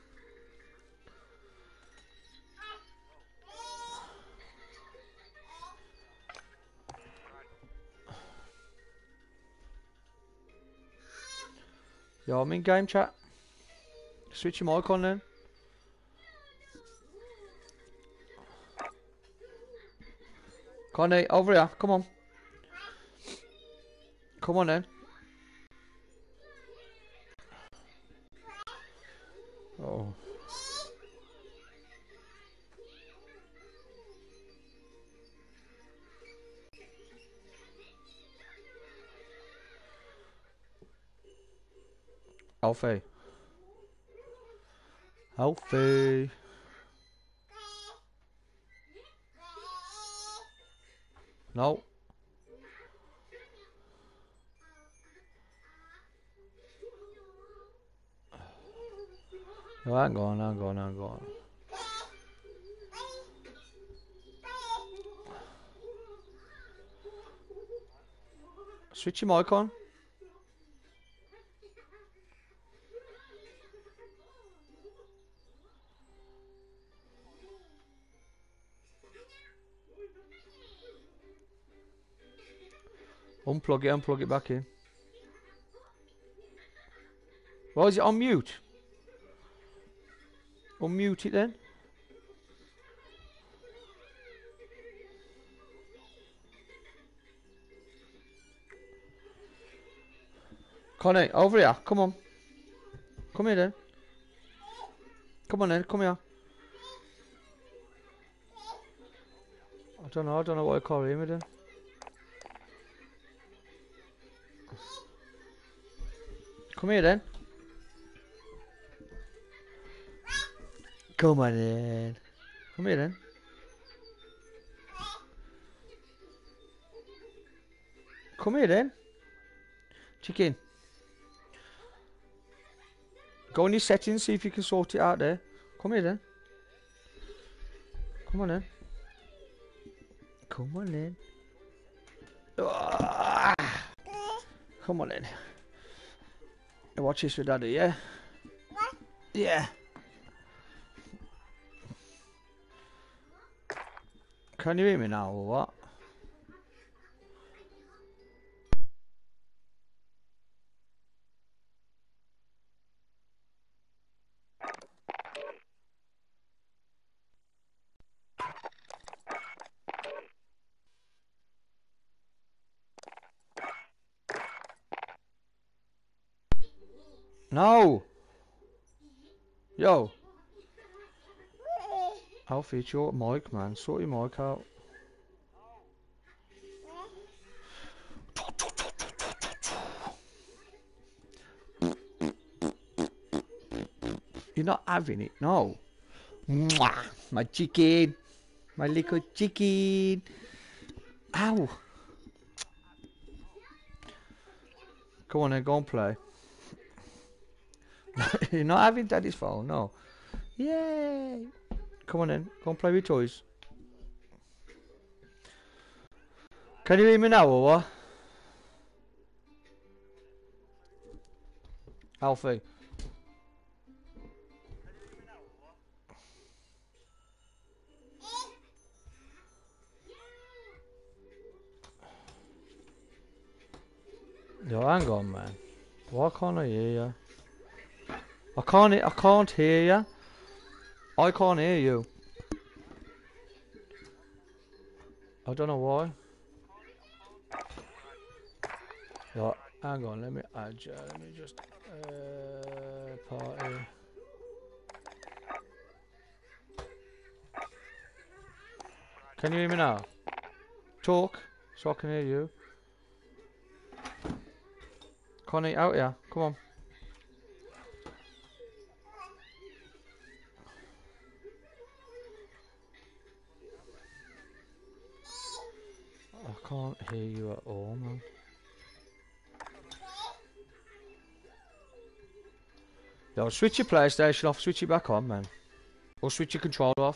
Yo, I'm in game chat. Switch your mic on then. Connie, over here. Come on. Come on then. Oh. Alfie. Alfie. No. No, hang on, hang on, hang on. Switch your mic on. Unplug it back in. Why is it on mute? Unmute it then. Connie, over here. Come on. Come here then. Come on then. Come here. I don't know why I can't hear me then. Come here then. Come on then. Come here then. Come here then. Chicken. Go in your settings, see if you can sort it out there. Come here then. Come on then. Come on then. Ah! Come on then. You watch this with Daddy, yeah? Yeah. Can you hear me now or what? No! Yo! Alfie, it's your mic, man. Sort your mic out. You're not having it, no. Mwah! My chicken. My little chicken. Ow! Come on then, go and play. You're not having Daddy's phone, no. Yay! Come on then, go and play with toys. Can you hear me now or what? Alfie. Yo, hang on, man. Why can't I hear you? I can't hear you. I can't hear you. I don't know why. Yo, hang on, let me add you. Let me just party. Can you hear me now? Talk, so I can hear you. Connie, out here. Come on. I can't hear you at all, man. Yo, switch your PlayStation off, switch it back on, man. Or switch your controller off.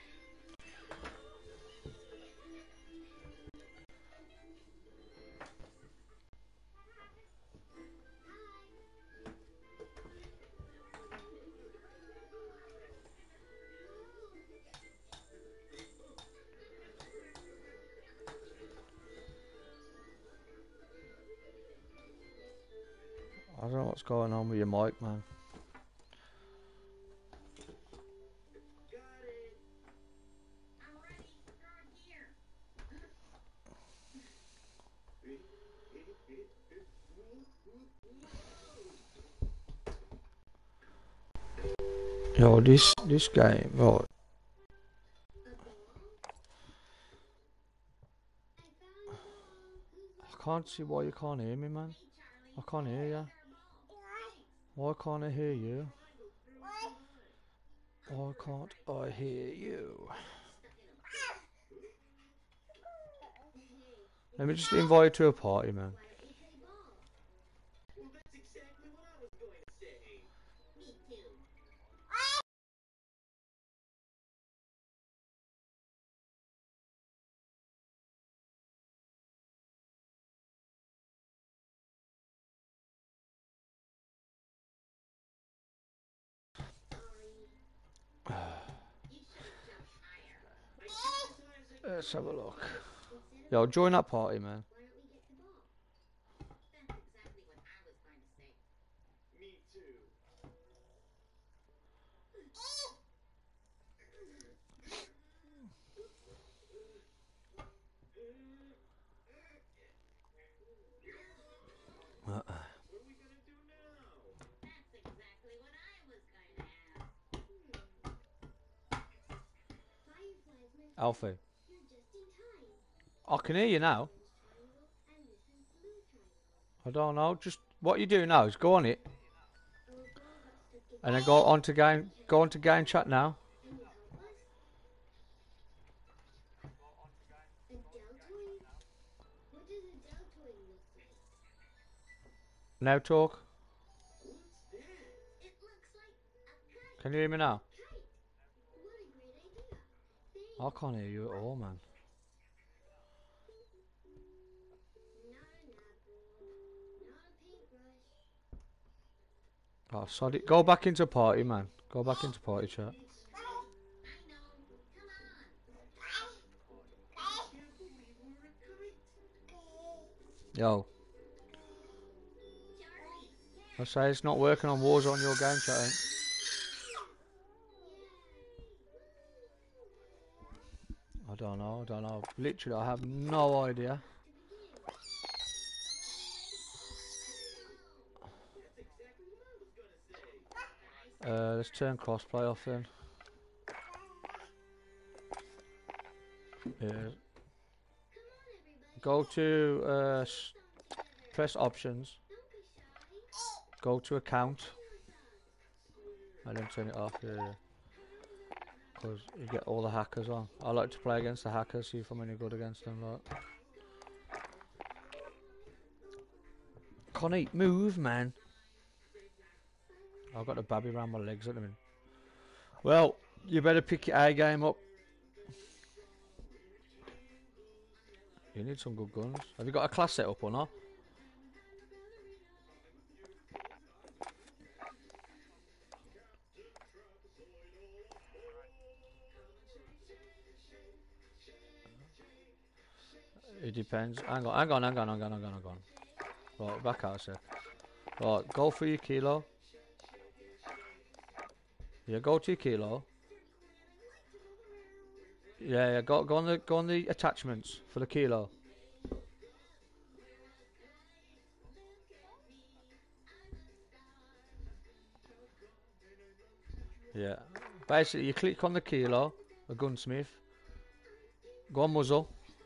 I don't know what's going on with your mic, man. Yo, this game, right. I can't see why you can't hear me, man. I can't hear you. Why can't I hear you? Why can't I hear you? Let me just invite you to a party, man. Well, that's exactly what I was going to say. Me too. Let's have a look. Yo, join that party, man. Me too. What are we gonna do now? That's exactly what I was going to ask. Fireflies meant Alfie, you're just in time. I can hear you now. Triangle and this is blue triangle. I don't know. Just what you do now is go on it, Our ball got stuck in and then go on to game chat now. and you help us. A deltoid? What does a deltoid look like? Now talk. What's that? It looks like a kite. Can you hear me now? Kite. What a great idea. Thanks. I can't hear you at all, man. Not an apple. Not Oh, sorry. Go back into party, man. Go back into party chat. Yo. I say it's not working on Warzone your game chat, ain't. I don't know. Literally, I have no idea. Let's turn crossplay off then. Yeah. Go to press options. Go to account. And then turn it off. Yeah. Because you get all the hackers on. I like to play against the hackers, see if I'm any good against them. Like. Connie, move, man. I've got the babby around my legs at the minute. Well, you better pick your A game up. You need some good guns. Have you got a class set up or not? It depends. Hang on. Right, back out a sec. Right, go for your kilo. Yeah, go to your kilo. Yeah, go on the attachments for the kilo. Yeah. Basically, you click on the kilo, a gunsmith. Go on muzzle.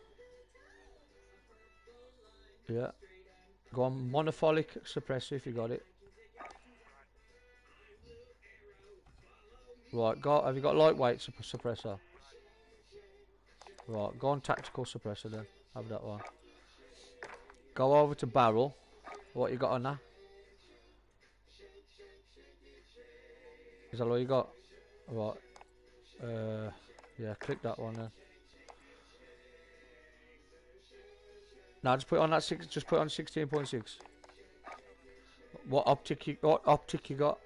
Yeah. Go on monofolic suppressor if you got it. Right, have you got lightweight suppressor? Right, go on tactical suppressor then. Have that one. Go over to barrel. What you got on that? Is that all you got? Right. Yeah, click that one then. Now just put it on that six. Just put it on 16.6. What optic you got?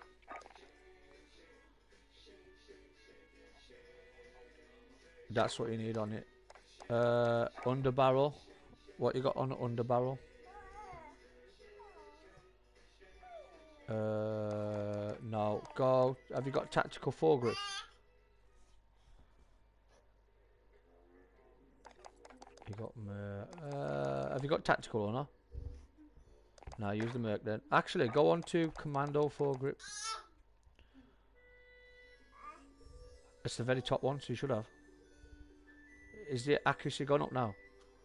That's what you need on it. Under barrel. What you got on under barrel? No. Go. Have you got tactical foregrip? You got have you got tactical or not? No, use the Merc then. Actually, go on to commando foregrip. It's the very top one, so you should have. Is the accuracy gone up now?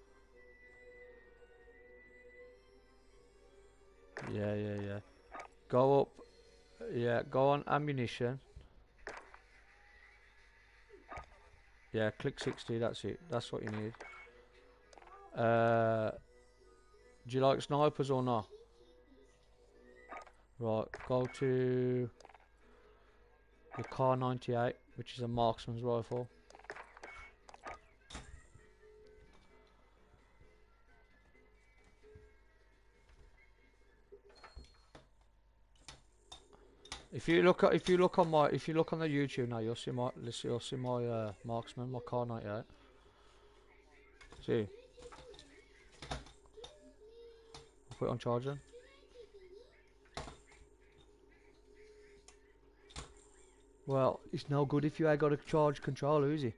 Yeah. Go up. Yeah, go on ammunition. Yeah, click 60, that's it. That's what you need. Do you like snipers or not? Right, go to the Kar 98, which is a marksman's rifle. If you look on the YouTube now, you'll see my marksman, my Kar 98. See, I'll put it on charging. Well, it's no good if you ain't got a charge controller, is it?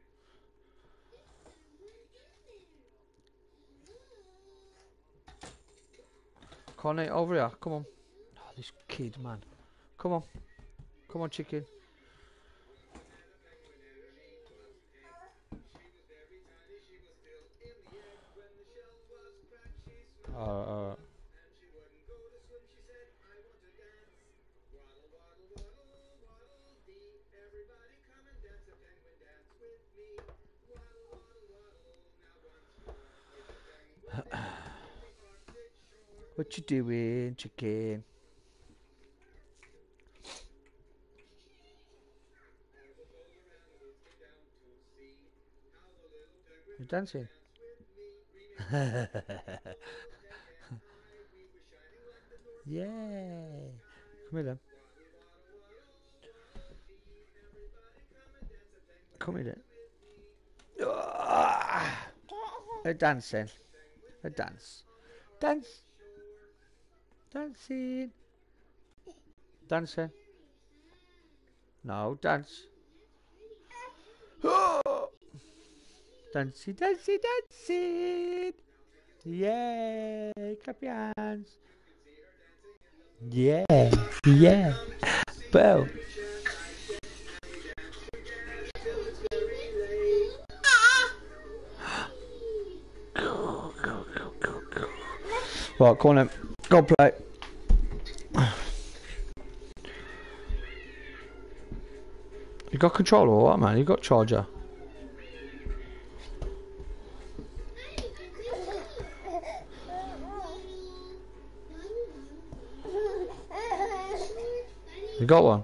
Connie, over here, come on. Oh, this kid, man. Come on, chicken. What you doing, chicken? You're dancing. Yeah. Come here then. come here then. A dancing. A dance. Dance. Dancing. Dancing. No, dance. Dancing, dancing, dancing. Yay. Clap your hands. Yeah. Yeah. Boom. Right, come on then. Go play. You got controller or what, man? You got charger? You got one?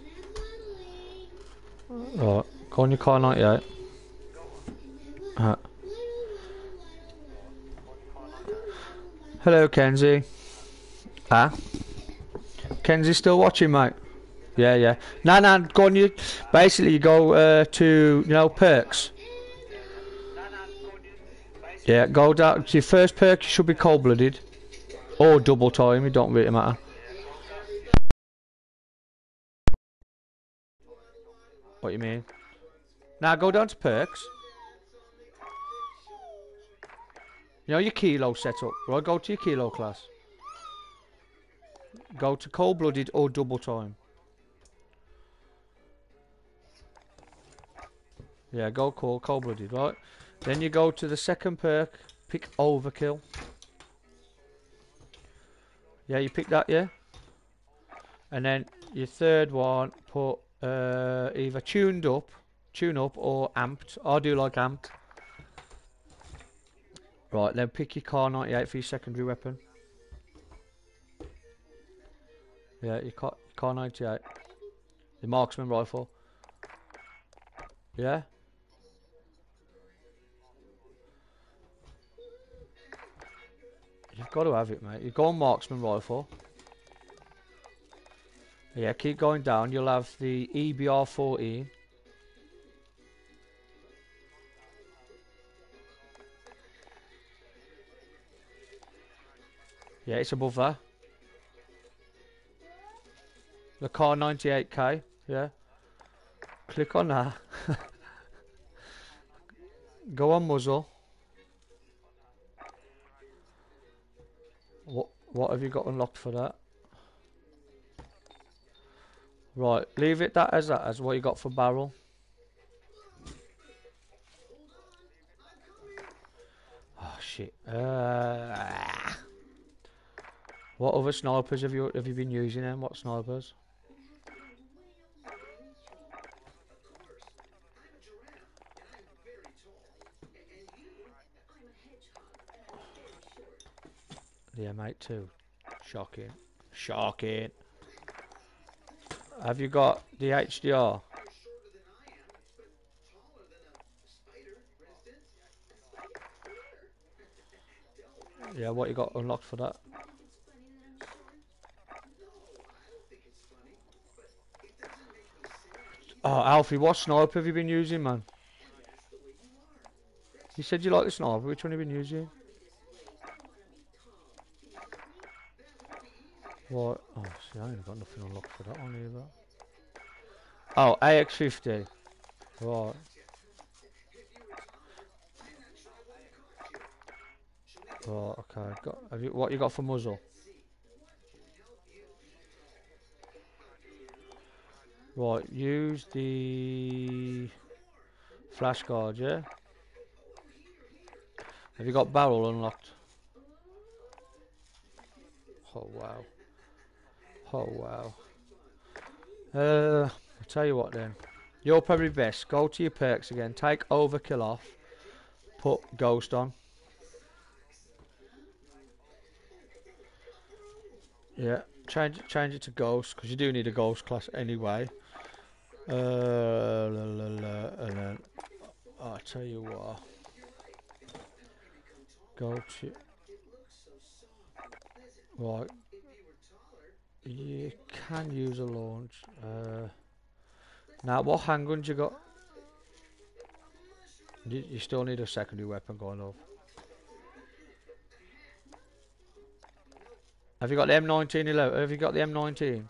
Right, go on your car 98. Hello, Kenzie. Kenzie still watching, mate? Yeah, yeah. No, go on. Basically, you go to, perks. Yeah, go down to your first perk. You should be cold-blooded or double time. It don't really matter. What you mean? Now go down to perks. You know your kilo setup, right? Go to your kilo class. Go to cold-blooded or double time. Yeah, go cold-blooded, right? Then you go to the second perk, pick overkill. Yeah, you pick that, yeah? And then your third one, put either tune up or amped. I do like amped. Right, then pick your car 98 for your secondary weapon. Yeah, your car 98. The marksman rifle. Yeah? You've got to have it, mate. You go on marksman rifle. Yeah, keep going down. You'll have the EBR-14. Yeah, it's above that. The car 98k. Yeah. Click on that. Go on muzzle. What have you got unlocked for that? Right, leave it as what you got for barrel. Oh shit. What other snipers have you been using then? What snipers? Yeah, mate, too. Shocking. Shocking. Have you got the HDR? Yeah, what you got unlocked for that? Oh, Alfie, what sniper have you been using, man? You said you like the sniper. Which one have you been using? What? Oh, see, I ain't got nothing unlocked for that one either. Oh, AX50. Right. Right, okay. What you got for muzzle? Right, use the flash guard, yeah? Have you got barrel unlocked? Oh wow. Oh wow. I'll tell you what then. You're probably best. Go to your perks again. Take overkill off. Put ghost on. Yeah. Change it to ghost because you do need a ghost class anyway. And then I'll tell you what. Go to. Right. You can use a launch. Now, what handguns you got? You still need a secondary weapon going off. Have you got the M1911? Have you got the M19?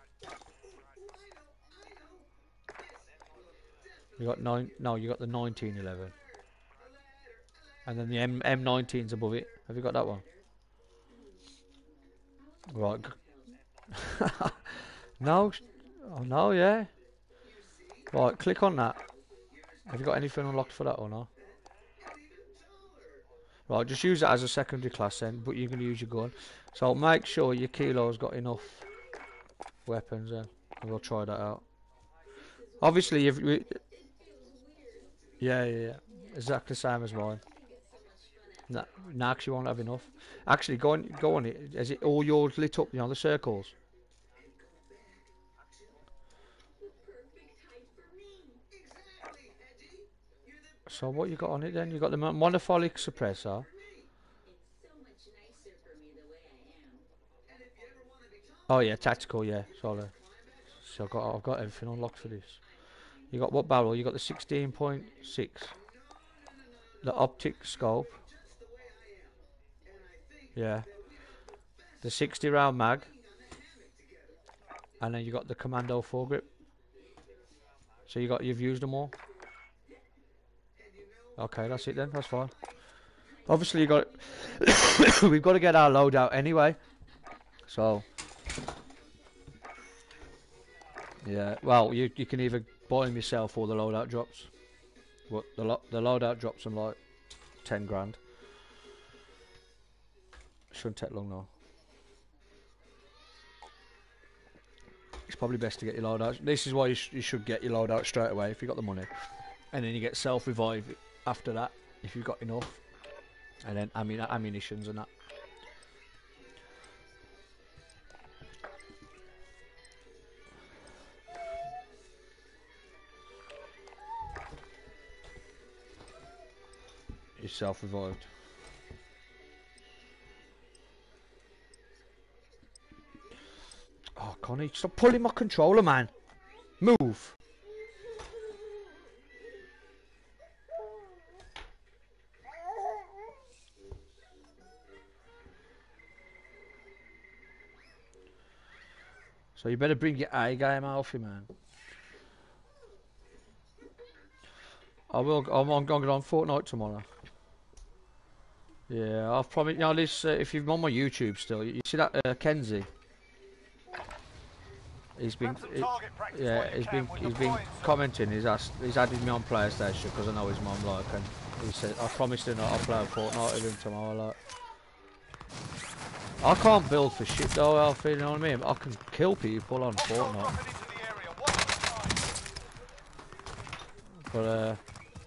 You got nine? No, you got the 1911. And then the M19's above it. Have you got that one? Right. No. Oh no, yeah. Right, click on that. Have you got anything unlocked for that or not? Right, just use that as a secondary class then, but you can use your gun. So make sure your kilo's got enough weapons then, and we'll try that out. Obviously, yeah, exactly the same as mine. Nah, 'cause you won't have enough. Actually, go on it. Is it all yours lit up? You know the circles. So what you got on it then? You got the monophonic suppressor. Oh yeah, tactical, yeah. Sorry. So I've got everything unlocked for this. You got what barrel? You got the 16.6. The optic scope. Yeah. The 60 round mag. And then you got the commando foregrip. So you've used them all. Okay, that's it then. That's fine. Obviously, we've got to get our loadout anyway. So, yeah. Well, you can either buy them yourself or the loadout drops. But the loadout drops them like 10 grand. Shouldn't take long though. It's probably best to get your loadout. This is why you should get your loadout straight away if you got the money, and then you get self-revive after that if you've got enough, and then ammunitions and that. You're self-revived. Oh, Connie, stop pulling my controller, man. Move. So you better bring your A game, Alfie, man. I'm going on Fortnite tomorrow. Yeah, I've promised. You know, this if you're on my YouTube still, you see that Kenzie. He's been commenting. He's added me on PlayStation because I know his mum like, and he said I promised him that I'll play Fortnite with him tomorrow. Like, I can't build for shit though, Alfie. You know what I mean? I can kill people on Fortnite, but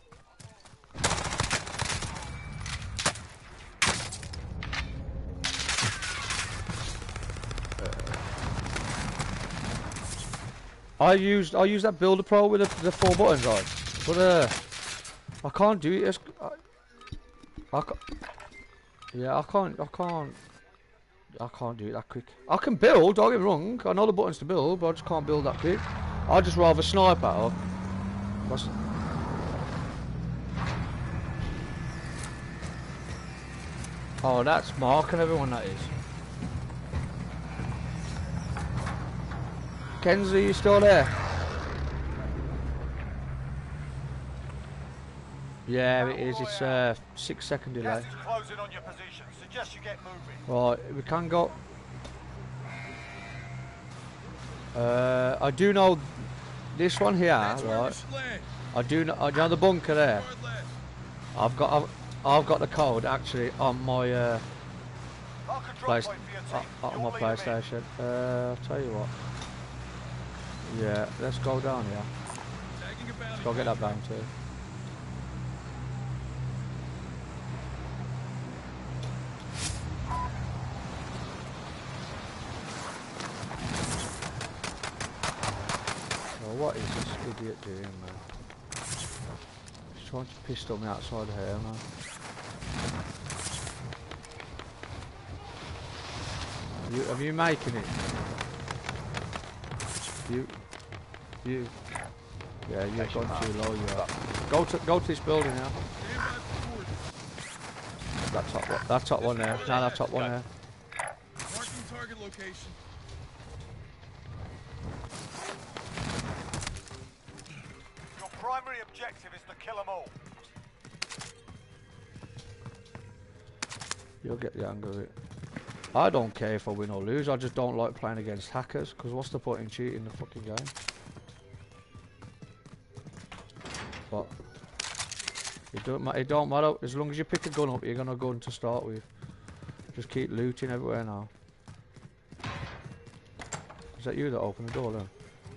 I use that Builder Pro with the 4 buttons on, but I can't do it. I can't do it that quick. I can build, don't get me wrong. I know the buttons to build, but I just can't build that quick. I'd just rather snipe at her. Oh, that's Mark and everyone that is. Kenzie, you still there? Yeah, it is. It's 6-second delay. Closing on your position. Suggest you get moving. Right, we can go. I do know this one here, right? I do know the bunker there. I've got the code actually on my PlayStation. I'll tell you what. Yeah, let's go down here. Let's go get that bounty. Well, what is this idiot doing, man? He's trying to pistol me outside here, man. Are you making it? Yeah, you've gone too low. You are. Go to this building now. That top one there. Now that top one there. Marking target location. Your primary objective is to kill them all. You'll get the hang of it. I don't care if I win or lose. I just don't like playing against hackers. Because what's the point in cheating the fucking game? But it don't matter. As long as you pick a gun up, you're gonna gun to start with. Just keep looting everywhere now. Is that you that opened the door then?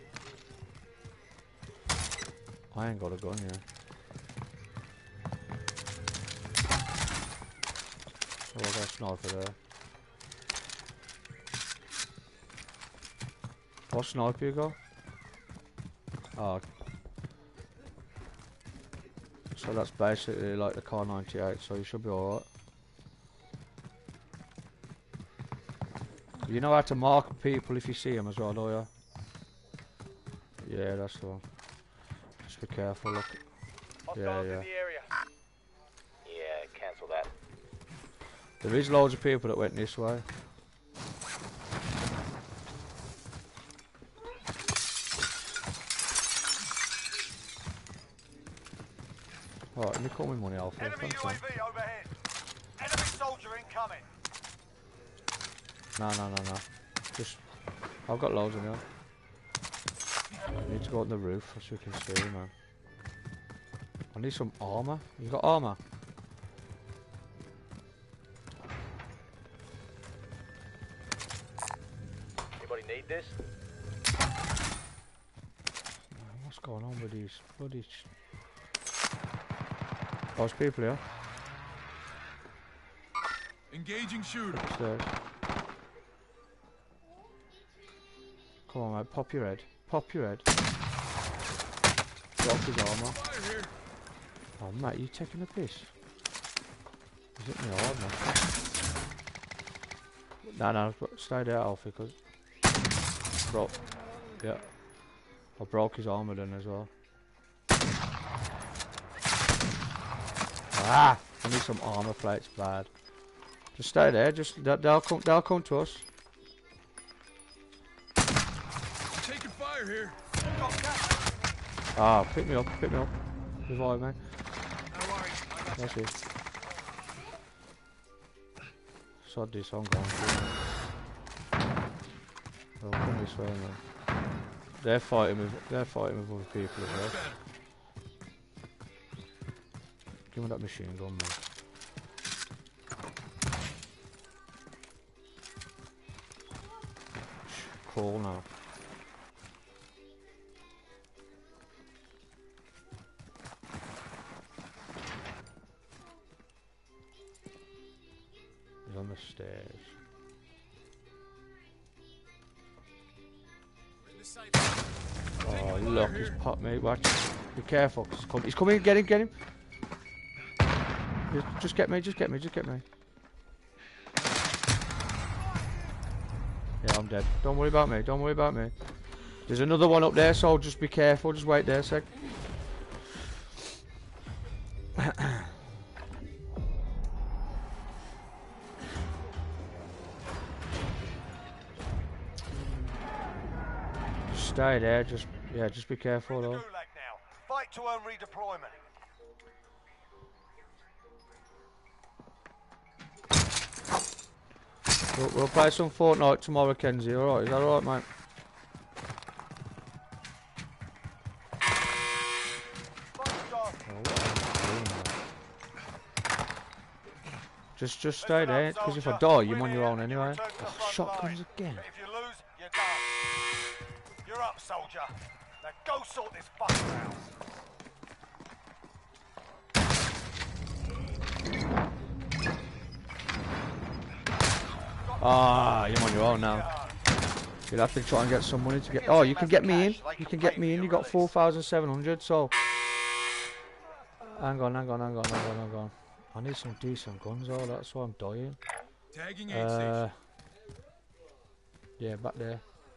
I ain't got a gun yet. Oh, I got a sniper there. What sniper you got? Oh. So that's basically like the Car 98, so you should be alright. You know how to mark people if you see them as well, do you? Yeah, that's the one. Just be careful, look. Yeah. In the area. Yeah, cancel that. There is loads of people that went this way. Alright, let me call my money, Alfred. Enemy Thanks, man. UAV overhead. Enemy soldier incoming. No. Just, I've got loads of them. I need to go on the roof so you can see, man. I need some armour. You got armour? Anybody need this? What's going on with these bloody... Those people here. Engaging shooter. Upstairs. Come on, mate. Pop your head. Pop your head. Drop his armour. Fire here. Oh, mate, you taking a piss? Is it me hard, man? No, stay there, Alfie, because... Broke. Yeah. I broke his armour then as well. Ah! I need some armour plates bad. Just stay there, they'll come to us. Taking fire here. Ah, pick me up. Revive me. No worries. I got That's it. Sod this, I'm going through. Oh, come this way, man. They're fighting with other people as well. Give me that machine gun, man. Crawl now. He's on the stairs. Oh look, he's popped me. Watch. Be careful. He's coming. Get him. Just get me. Yeah, I'm dead. Don't worry about me. There's another one up there, so just be careful. Just wait there a sec. Just stay there. Just be careful though. Gulag now. Fight to earn redeployment. We'll play some Fortnite tomorrow, Kenzie. Alright, is that alright, mate? Just stay there, because if I die, you're on your own anyway. Oh, shotguns again. If you lose, you're done. You're up, soldier. Now go sort this fucker out. Ah, you're on your own now. You'll have to try and get some money to get... Oh, you can get me in. You got 4,700, so... Hang on. I need some decent guns, though. That's why I'm dying. Tagging aid station. Yeah, back there.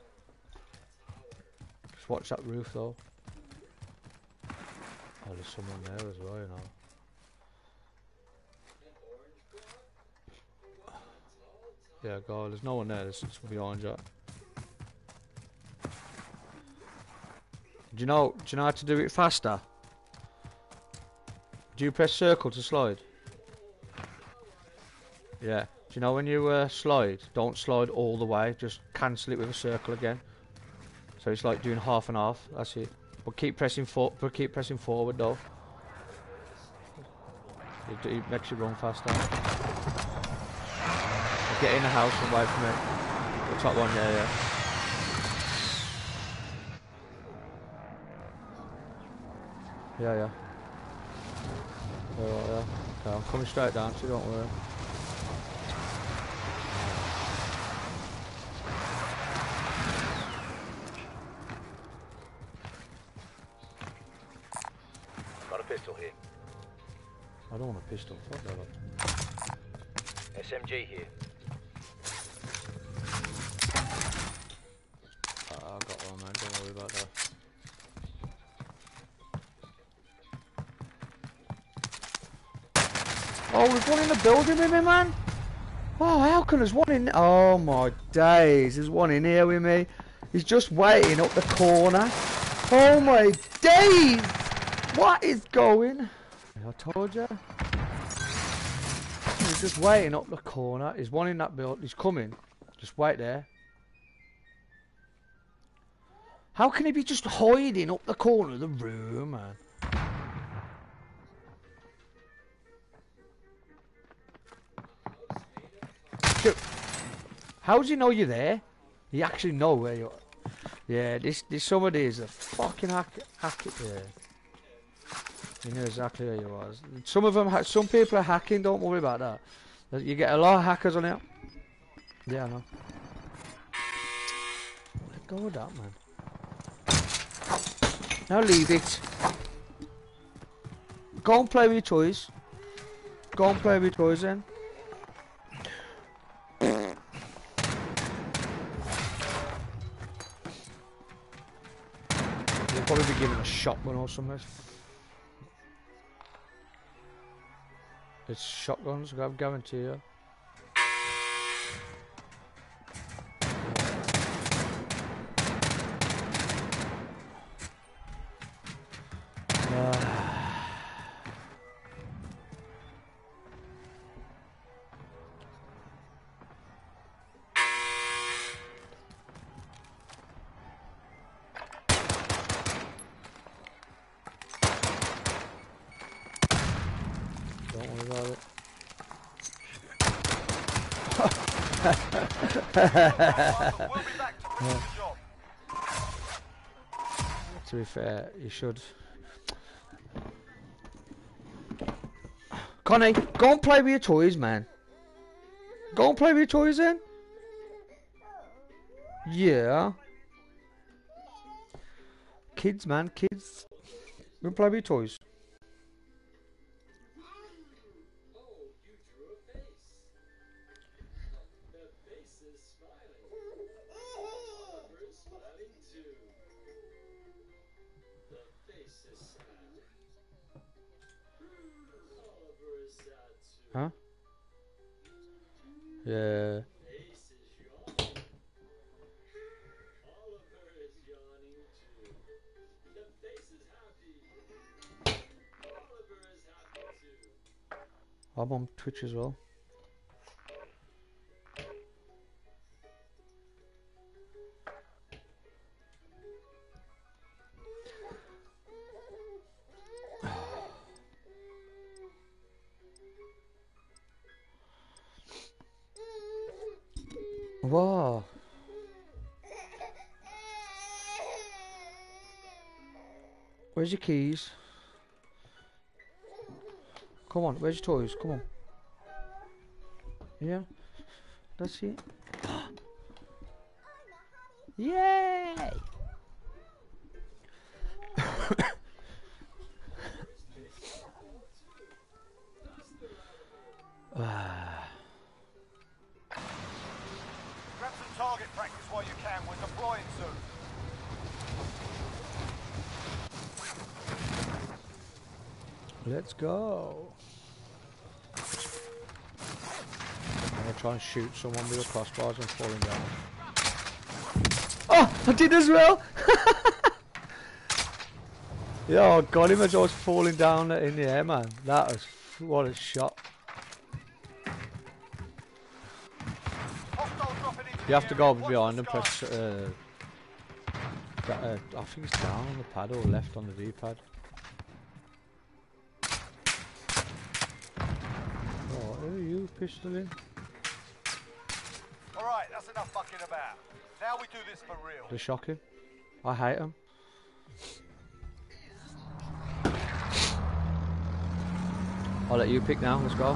Just watch that roof, though. Oh, there's someone there as well, you know. Yeah, go. There's no one there. There's just behind you. Do you know how to do it faster? Do you press circle to slide? Yeah. Do you know when you slide, don't slide all the way, just cancel it with a circle again. So it's like doing half and half. That's it. But keep pressing forward though. It makes you run faster. Get in the house and away from it. The top one, yeah. Yeah. Yeah. Okay, I'm coming straight down, so don't worry. Got a pistol here. I don't want a pistol, fuck that up. SMG here. I got one, man, don't worry about that. Oh, there's one in the building with me, man. Oh, how can there's one in... Oh, my days. There's one in here with me. He's just waiting up the corner. Oh, my days. What is going... I told you. He's just waiting up the corner. There's one in that building. He's coming. Just wait there. How can he be just hiding up the corner of the room, man? Dude, how does he know you're there? He actually know where you are. Yeah, this some of these are fucking hack it. Yeah. He knew exactly where you was. Some of them, some people are hacking. Don't worry about that. You get a lot of hackers on it. Yeah, I know. Let go of that, man. Now leave it. Go and play with your toys. Go and play with your toys then. You'll probably be given a shotgun or something. It's shotguns, I guarantee you. Don't worry about it. We'll be back to finish the job. To be fair, you should. Connie, go and play with your toys, man. Go and play with your toys then. Yeah. Kids, man, kids. Go and play with your toys. Huh? Yeah. I'm on Twitch as well. Wow. Where's your keys? Come on, where's your toys? Come on. Yeah, that's it. Yay! Grab some target practice while you can. We're deploying soon. Let's go. I'm gonna try and shoot someone with a crossbars and falling down. Oh, I did as well! Yeah, I got him as I was falling down in the air, man. That was, what a shot. Hostile dropping into You have the to go area. up Watch behind the and press, skies. I think it's down on the pad or left on the D-pad. Oh, who are you pistoling? Alright, that's enough fucking about. Now we do this for real. They're shocking. I hate them. I'll let you pick now, let's go.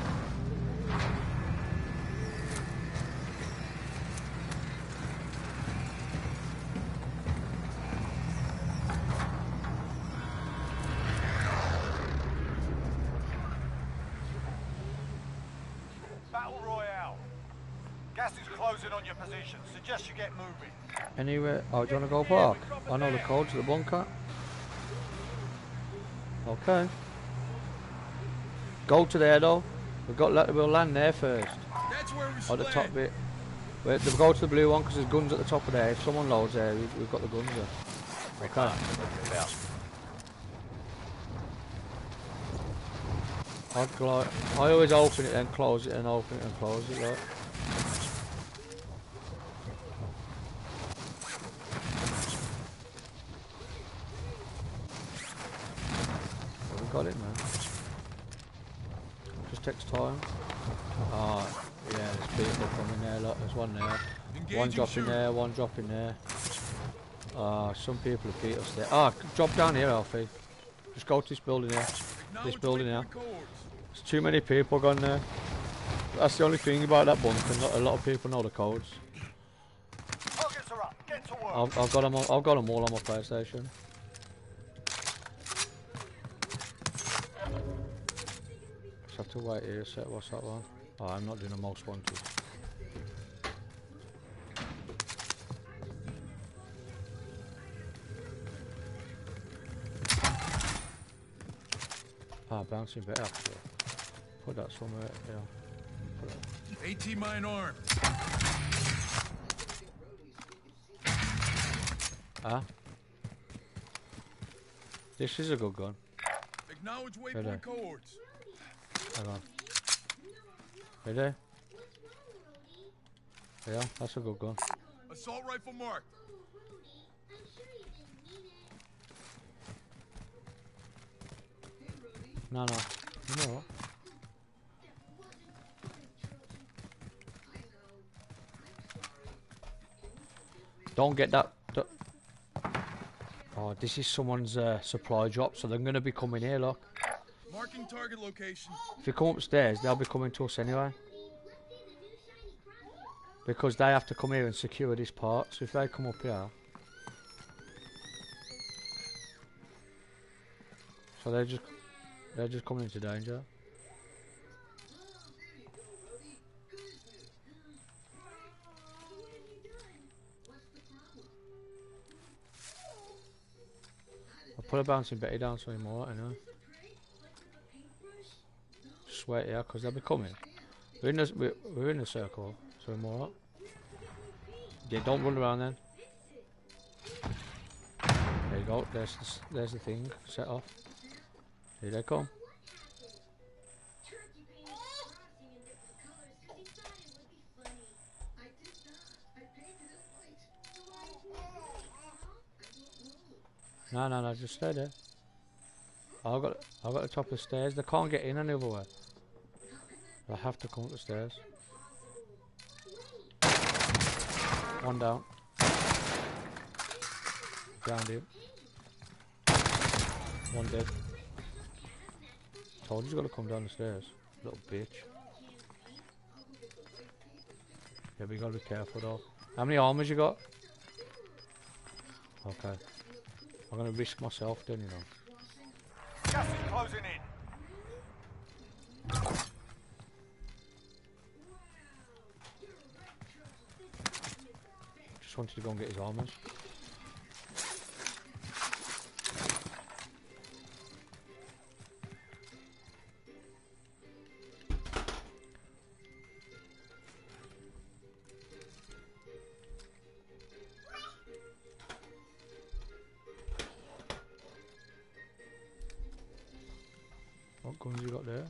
Battle Royale. Gas is closing on your position. Suggest you get moving. Anywhere? Oh, do you want to go park? I know the code to the bunker. Okay. Go to there though. We'll land there first. That's where we At should the land. top bit. Wait, we'll go to the blue one because there's guns at the top of there. If someone loads there, we've got the guns there. Okay. About. I always open it and close it and open it and close it, like. Well, we got it, man. Just takes time. Ah, yeah, there's people coming there, look, there's one there. One Engaging dropping shooter. there, one dropping there. Some people have beat us there. Drop down here, Alfie. Just go to this building here. This building here. There's too many people gone there. That's the only thing about that bunker. Not a lot of people know the codes. Targets are up. Get to work. I've got them. I've got them all on my PlayStation. Just have to wait here. Set what's that one? Oh, I'm not doing a most wanted. Bouncing better. Actually. Put that somewhere. Yeah. AT mine armed. This is a good gun. Acknowledge Right waypoint there. codes. Hang on. Ready? Yeah, that's a good gun. Assault rifle marked. No. You know what? Don't get that. Oh, this is someone's supply drop, so they're going to be coming here, look. Marking target location. If you come upstairs, they'll be coming to us anyway. Because they have to come here and secure this part, so if they come up here... So they're just coming into danger. I'll put a bouncing Betty down so more, I know. Just wait here, because they'll be coming. We're in the circle, so we're more up. Yeah, don't run around then. There you go, there's the thing set off. Here they come. No, just stay there. I've got the top of the stairs. They can't get in any other way. They have to come up the stairs. One down. Down him. One dead. Told you he's got to come down the stairs. Little bitch. Yeah, we gotta be careful though. How many armors you got? Okay. I'm gonna risk myself then, you know. Gas is closing in. Just wanted to go and get his armors. What guns you got there?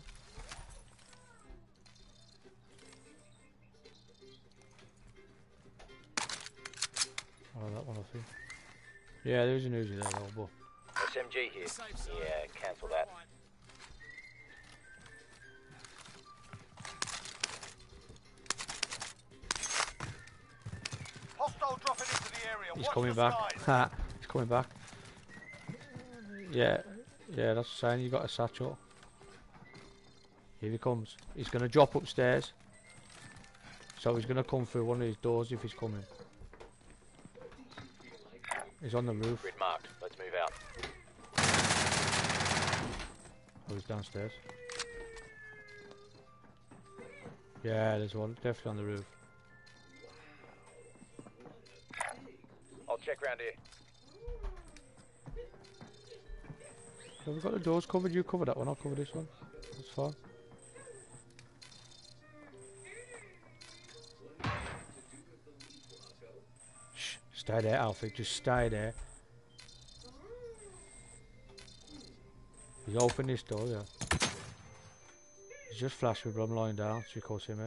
Oh, that one I think. Yeah, there's an Uzi there, though, but SMG here. Yeah, cancel that. Hostile dropping into the area. he's Watch coming the back. skies. Ha, he's coming back. Yeah, yeah, that's the sign. You got a satchel. Here he comes. He's gonna drop upstairs. So he's gonna come through one of these doors if he's coming. He's on the roof. Grid marked. Let's move out. Oh, he's downstairs. Yeah, there's one. Definitely on the roof. I'll check round here. Have we got the doors covered? You cover that one, I'll cover this one. That's fine. Shh, stay there, Alfie, just stay there. He's opened this door, yeah. He's just flashed me, but I'm lying down, so you can't see me.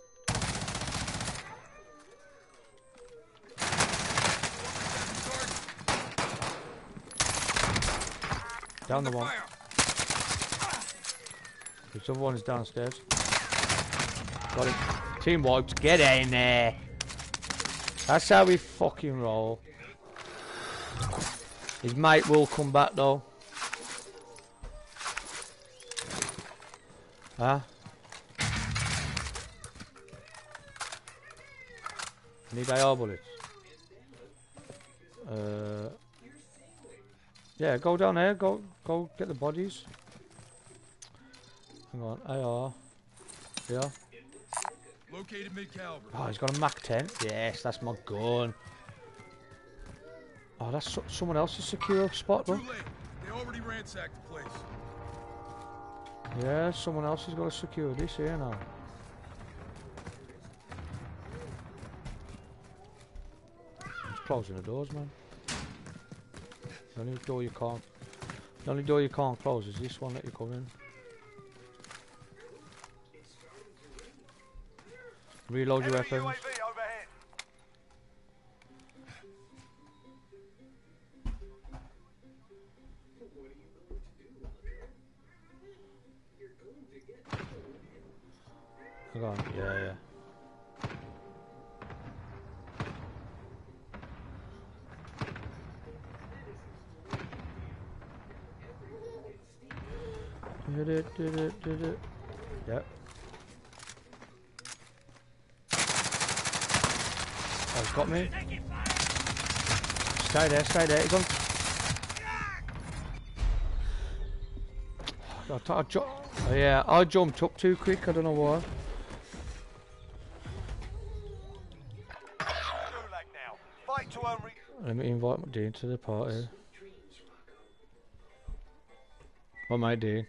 Down the one. This other one is downstairs. Got it. Team wipes, get in there. That's how we fucking roll. His mate will come back though. Huh? Need AR bullets. Yeah, go down there. Go get the bodies. Hang on, AR. Yeah. Located mid-caliber. Oh, he's got a Mac 10. Yes, that's my gun. Oh, that's someone else's secure spot, Too bro. late. They already ransacked the place. Yeah, someone else has got to secure this here now. He's closing the doors, man. The only door you can't close is this one that you come in. Reload your Enemy weapons. UAV overhead. Hang on, yeah. Did it. Yep. Oh, he's got me. Stay there. He's on. Oh, yeah, I jumped up too quick. I don't know why. Gulag now. Fight to earn Let me invite Dean to the party. What mate, Dean?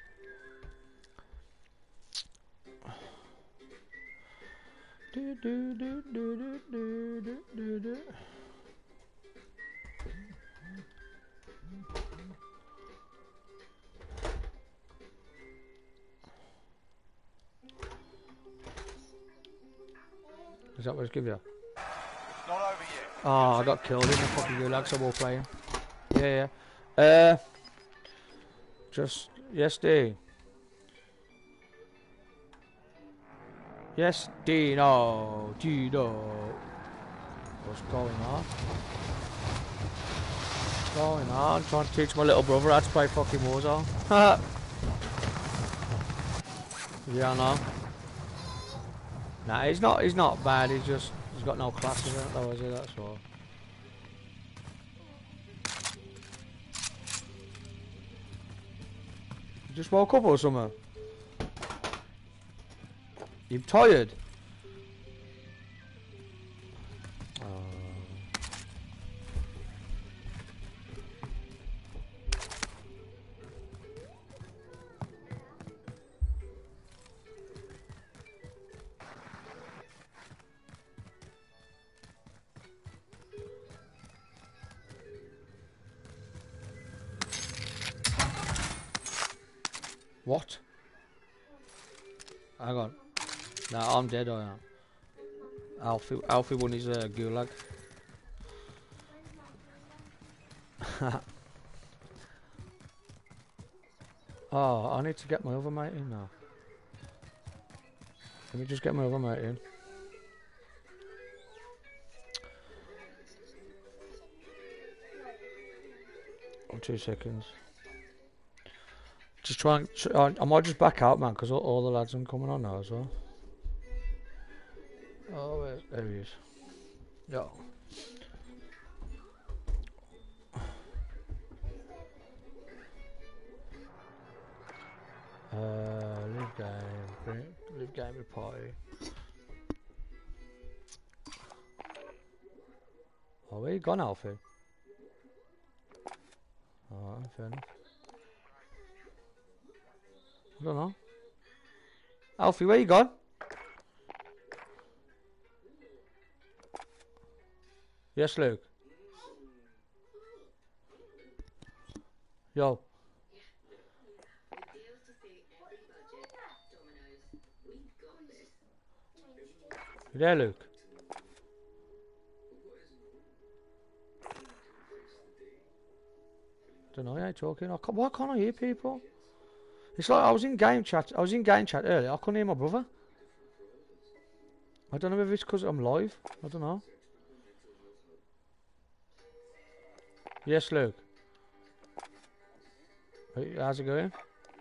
Is that what it's give you? Not over yet. Oh, I got killed in the fucking gulag, so we're playing. Yeah. Just, yes, Dean. Yes, Dino. What's going on? What's going on? Trying to teach my little brother how to play fucking Warzone. Yeah, I know. Nah, he's not bad. He's got no classes in it though, is he? That's all. You just woke up or something? You tired? What? Hang on. Nah, I'm dead, I am. Alfie won his gulag. Oh, I need to get my other mate in now. Let me just get my other mate in. Oh, 2 seconds. Just try and... I might just back out, man, because all the lads are coming on now as well. Oh, there he is. Yo. Live game. Live game with party. Oh, where you gone, Alfie? Alright, fair enough. I don't know. Alfie, where you gone? Yes, Luke. Yo. You there, Luke? Don't know, you ain't talking. Why can't I hear people? It's like I was in game chat. I was in game chat earlier. I couldn't hear my brother. I don't know if it's because I'm live. I don't know. Yes, Luke. Hey, how's it going?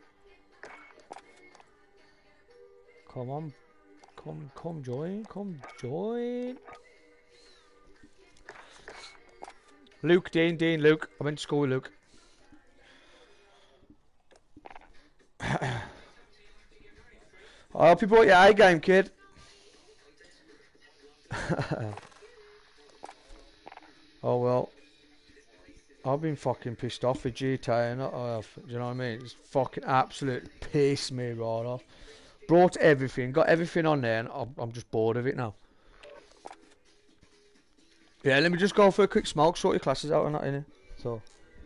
Come on. Come join. Come join. Luke, Dean, Luke. I went to school with Luke. I hope you brought your A game, kid. Oh well. I've been fucking pissed off with GTA and do you know what I mean? It's fucking absolute pissed me right off. Brought everything, got everything on there, and I'm just bored of it now. Yeah, let me just go for a quick smoke, sort your classes out and that, innit? So.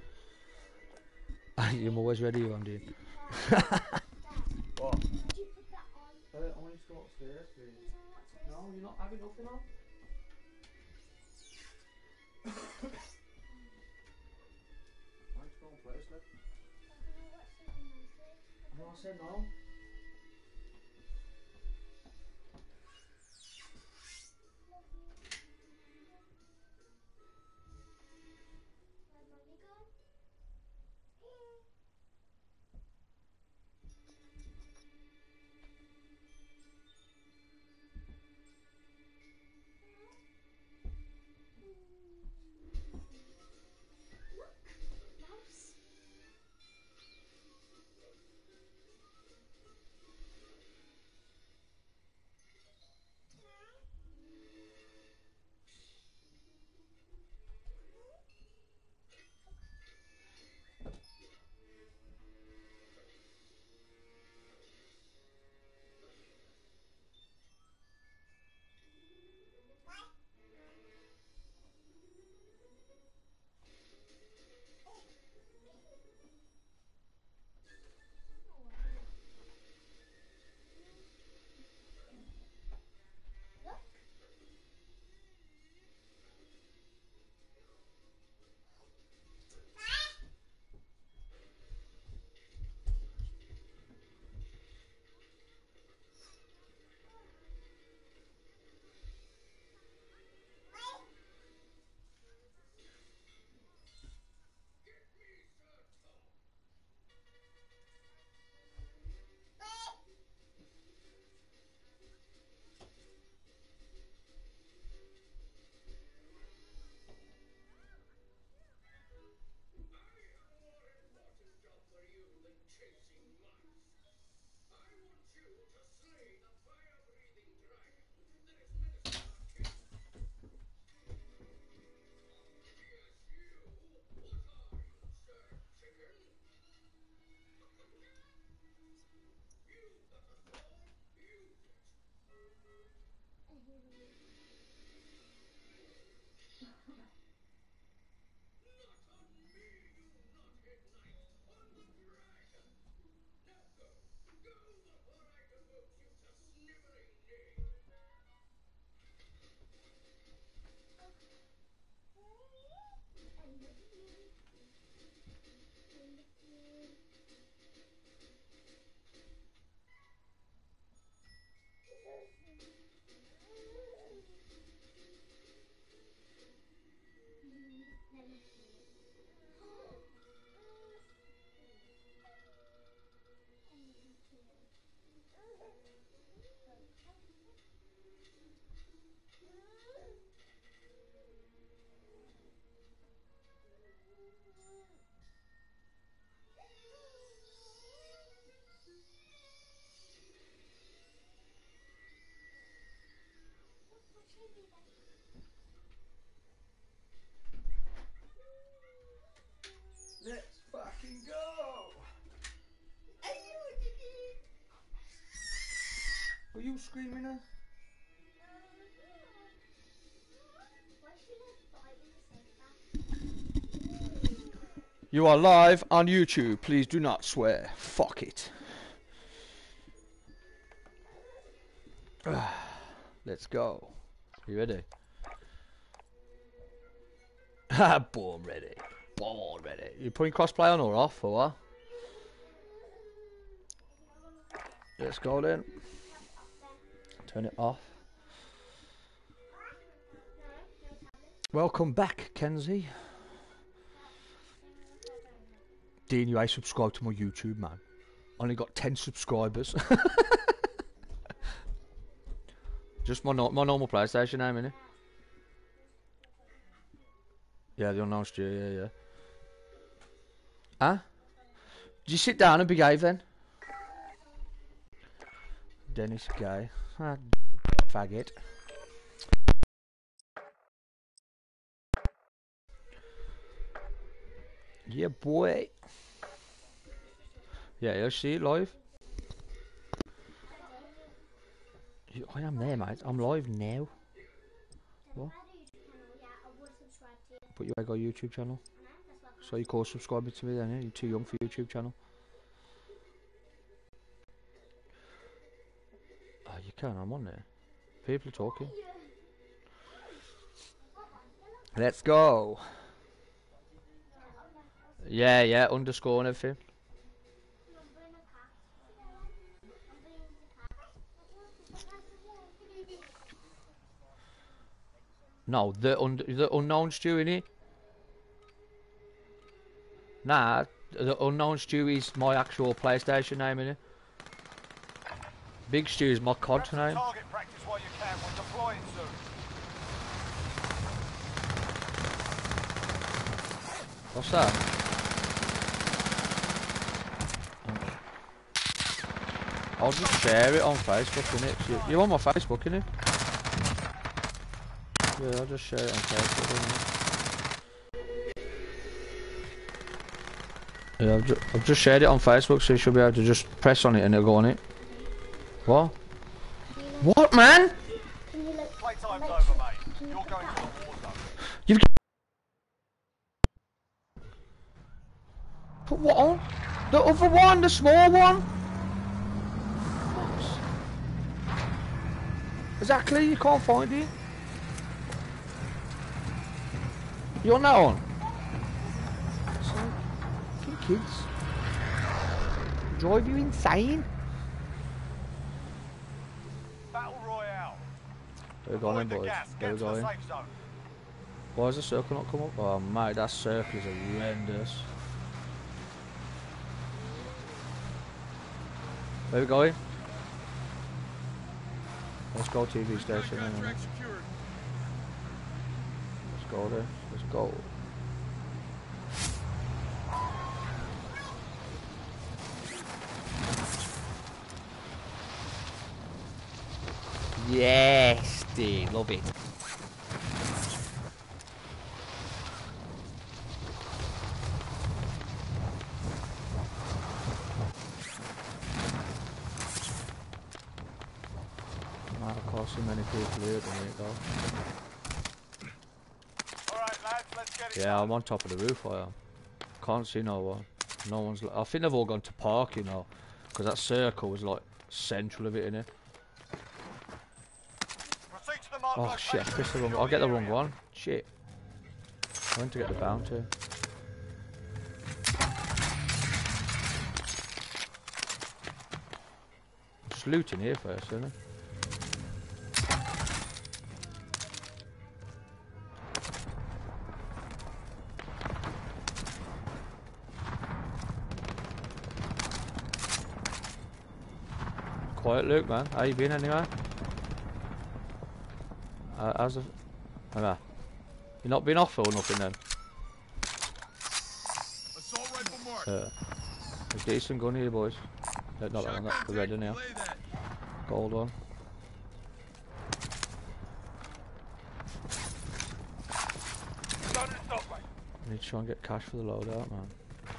I'm always ready, I'm doing. What? I want to go upstairs, please. No, you're not having nothing on? Why don't you go and play, Slip? No, I said no. Let's fucking go! Are you screaming at? You are live on YouTube. Please do not swear. Fuck it. Let's go. You ready? Boom, ready. Boom, ready. You putting crossplay on or off or what? Let's go then. Turn it off. Welcome back, Kenzie. Dean, you ain't subscribed to my YouTube, man. Only got 10 subscribers. Just my normal PlayStation name, innit? Yeah, the unknown stew, yeah. Huh? Did you sit down and behave then? Dennis Gay. Ah, faggot. Yeah, boy. Yeah, you see it live? I am there, mate. I'm live now. What? But you ain't got a YouTube channel? So you can't subscribe to me then, yeah? You're too young for YouTube channel. Oh, you can, I'm on there. People are talking. Let's go. Yeah, underscore and everything. No, the unknown stew, innit? Nah, the unknown stew is my actual PlayStation name, innit? Big Stew is my COD name. Target practice while you can. We're deploying soon. What's that? I'll just share it on Facebook, innit? You on my Facebook, innit? Yeah, I'll just share it on Facebook, innit? Yeah, I've just shared it on Facebook, so you should be able to just press on it and it'll go on it. What? What, man? Playtime's over, mate. You're going to the war zone. You've put what on? The other one, the small one? Exactly, you can't find it. You're on that one? Fucking kids. Drive you insane. Battle Royale. There we go then, boys. There we go in. Why has the circle not come up? Oh mate, that circle is horrendous. Where we going? Let's go TV station. Let's go there. Let's go. Yes, dude, love it. Of course, so many people here tonight, though. Alright, lads, let's get it. Yeah, I'm on top of the roof. I am. Can't see no one. No one's. I think they've all gone to park, you know, because that circle was like central of it, innit? Proceed to the marked Oh shit, I location. pressed the wrong. Secure I'll get the area. wrong one. Shit. I went to get the bounty. Just looting here first, isn't it? Quiet, Luke, man. How you been anyway? How's the... Hang you not been off or nothing then? Assault rifle mark. A decent gun here, boys. Not that one, that's the red in here. Play that. Gold one. Starting to stop, mate. I need to try and get cash for the loadout, man.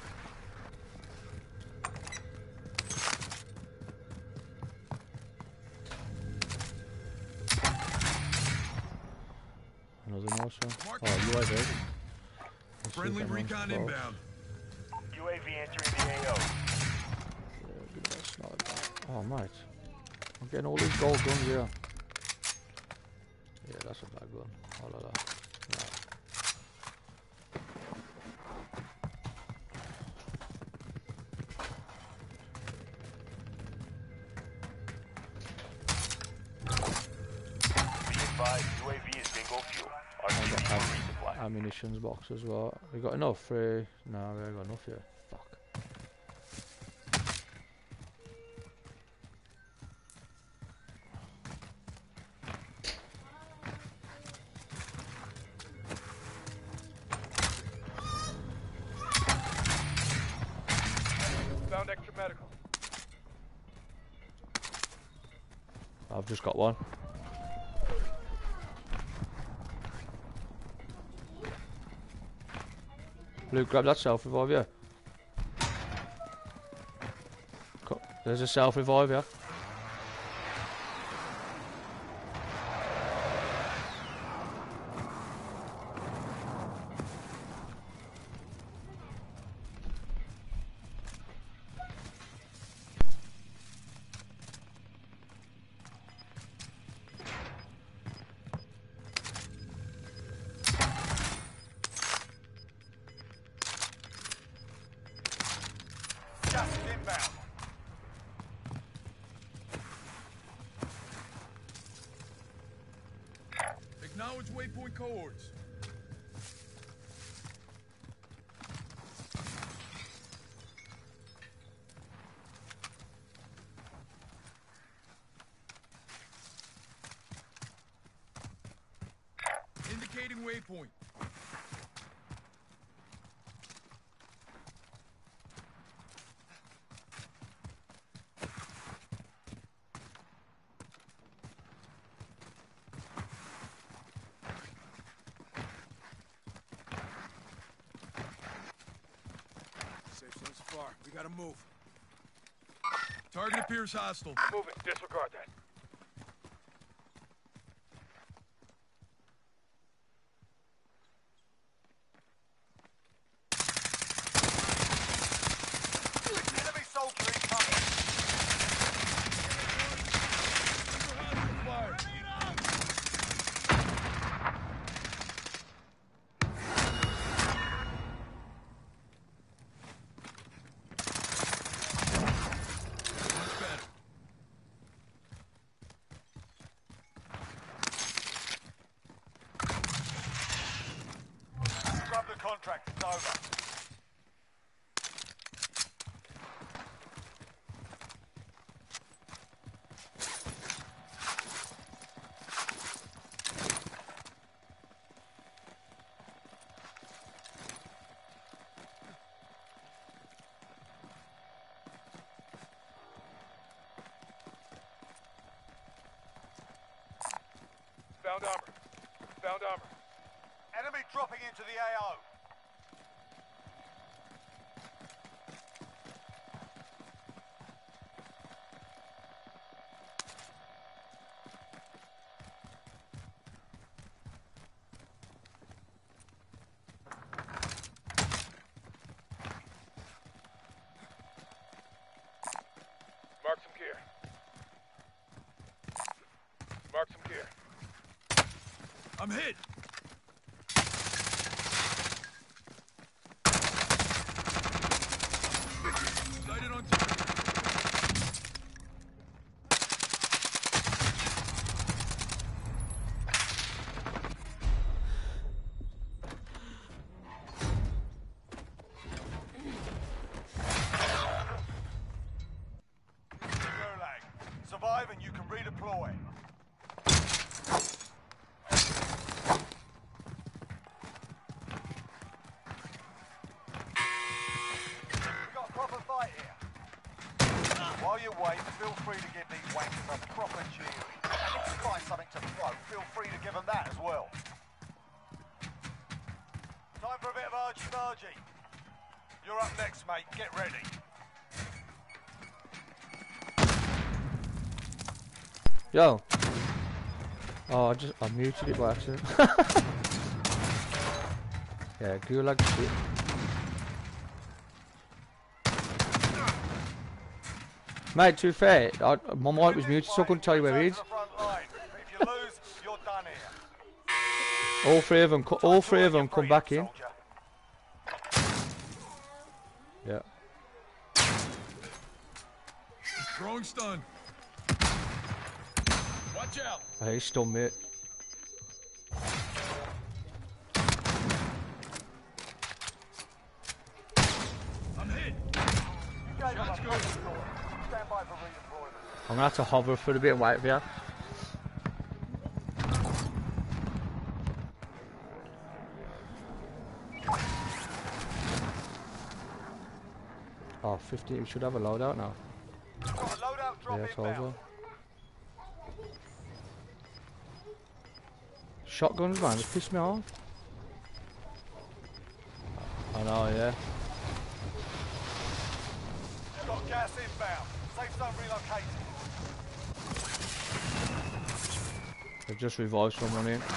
Another nice one. Mark Oh, UAV. Let's see Friendly if anyone's recon close. inbound. UAV entering the AO. Yeah, give me that sniper. Oh, mate. I'm getting all these gold guns here. Yeah, that's a bad gun. Oh, la, la. No. Be advised, UAV is bingo fuel. RTV for resupply. Ammunitions box as well. We got enough for... No, we haven't got enough yet. Fuck. Found extra medical. I've just got one. Luke, grab that self-revive, yeah. There's a self-revive, yeah. Gas is inbound. Acknowledge waypoint cohorts. Indicating waypoint. Safe zone's far. We gotta move. Target appears hostile. Moving. Disregard that. Enemy soldier incoming. Fire. Much better. Grab the contract. It's over. Found armor. Found armor. Enemy dropping into the AO. Mark some gear. I'm hit. Sighted on target. Gulag. Survive and you can redeploy. We got a proper fight here. While you wait, feel free to give these wankers a proper cheering. And if you find something to throw, feel free to give them that as well. Time for a bit of argy-bargy. You're up next, mate. Get ready. Yo. Oh, I muted it by accident. Yeah, gulag shit. Mate, to be fair, my mic was muted, so I couldn't tell you where he is. If you lose, you're done here. All three of them come back in. Yeah. Throwing stun. Watch out. Hey, he's stunned, mate. I'm hit. Shots good. Stand by for redeployment. I'm gonna have to hover for a bit and wait for you. Oh, 50, we should have a loadout now. Got a loadout drop Yeah, told inbound. you. Shotguns, man, just piss me off. I know, yeah. Got gas inbound. Safe zone relocated. They've just revived someone in.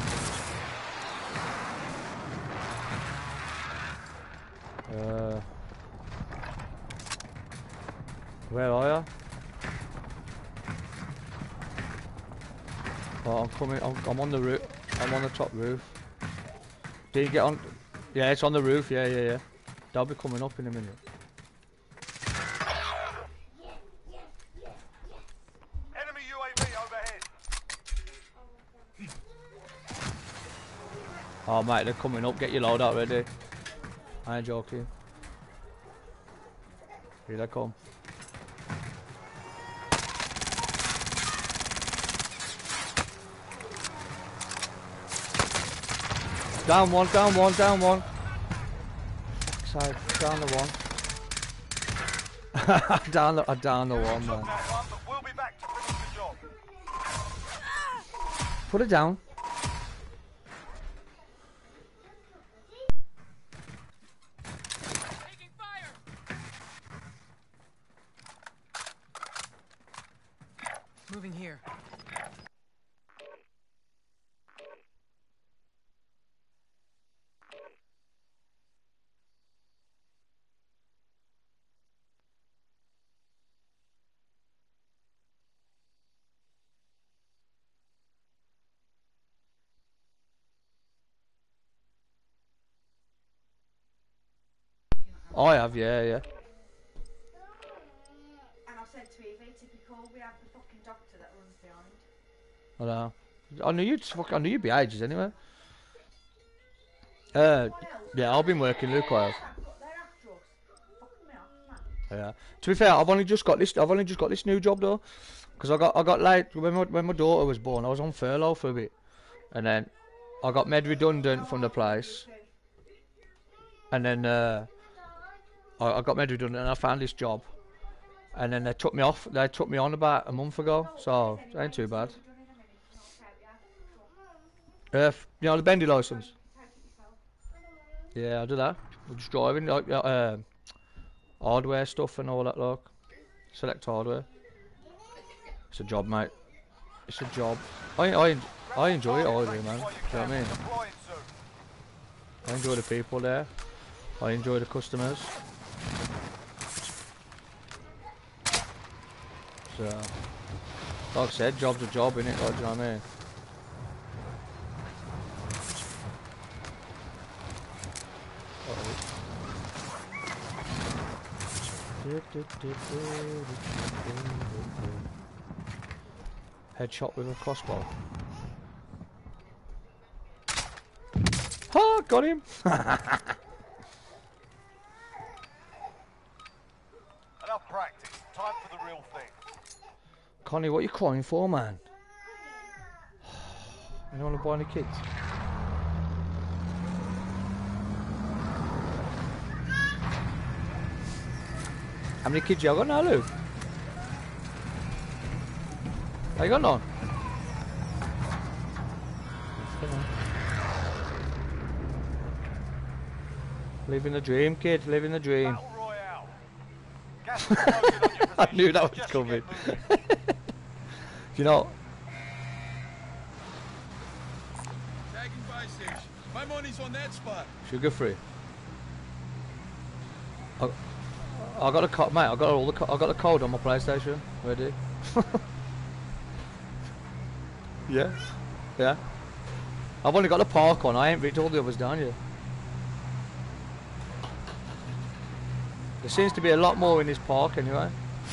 Where are you? Oh, I'm coming. I'm on the roof. I'm on the top roof. Did you get on? Yeah, it's on the roof. Yeah. They'll be coming up in a minute. Enemy UAV overhead. Oh, mate, they're coming up. Get your loadout ready. I ain't joking. Here they come. Down one. Side, down the one. down the one, man. That one, but we'll be back to finish the job. Put it down. Moving here. I have, yeah. And I said to Evie, typical, we have the fucking doctor that runs behind. I know. I knew you'd be ages anyway. Yeah, I've been working Luke while. Yeah. To be fair, I've only just got this new job though, because I got late when my daughter was born. I was on furlough for a bit, and then I got made redundant from the place, and then I got made redundant, and I found this job, and then they took me off. They took me on about a month ago, so it ain't too bad. You know the bendy license. Yeah, I do that. I'm just driving like hardware stuff and all that, like select hardware. It's a job, mate. It's a job. I enjoy it all day, man. Do you know what I mean? I enjoy the people there. I enjoy the customers. So, like I said, job's a job, innit? Like, do you know what I mean? Headshot with a crossbow. Ha! Got him! Enough practice. Time for the real thing. Connie, what are you crying for, man? Anyone want to buy any kids? How many kids you got now, Luke? How you got none? Living the dream, kid. Living the dream. Battle Royale. Gas is loaded on your I knew that position. was Just coming. get moving. You know, Tagging buy station. My money's on that spot. sugar free. I got a code, mate. I got all the. I got the code on my PlayStation. Ready? Yeah. Yeah. I've only got the park on. I ain't written all the others down yet. There seems to be a lot more in this park anyway.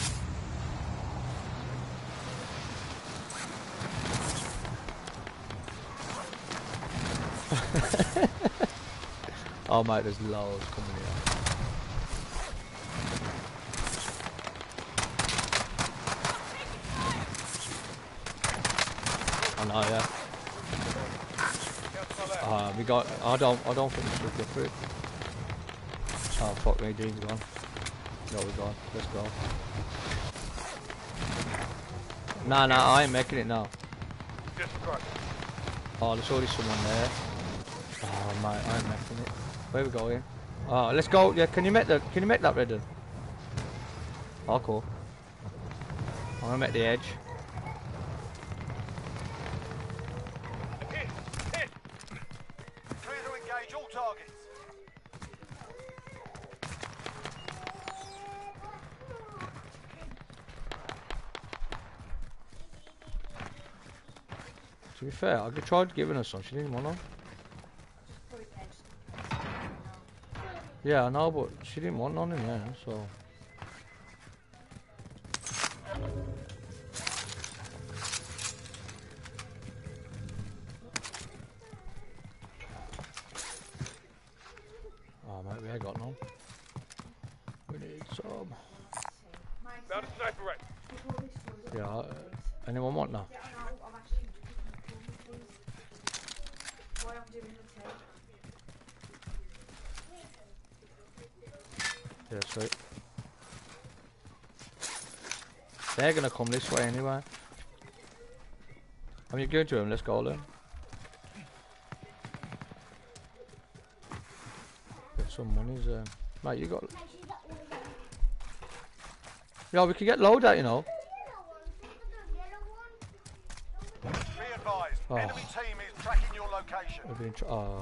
Oh mate, there's loads coming here. I know, yeah. We got. I don't think we should get through. Oh fuck me, Dean's gone. No, we're gone. Let's go. Nah, I ain't making it now. Disregard. Oh, there's already someone there. Oh mate, I ain't making it. Where we going? Oh, let's go. Yeah, can you make that? Can you make that, Redden? Oh, cool. I'm gonna make the edge. Clear to engage all targets. To be fair, I tried giving her some. She didn't want none. Yeah, I know, but she didn't want none in there, so. Oh, mate, we ain't got none. We need some. Found a sniper right. Yeah, anyone want now? Yeah, I know. I'm actually doing what I'm doing the tape. Yeah, sweet. They're gonna come this way anyway. I mean, going to him, let's go then. Get some monies there. Mate, you got. Yeah, we could get load out, you know. Be advised, Oh. enemy team is tracking your location. We've been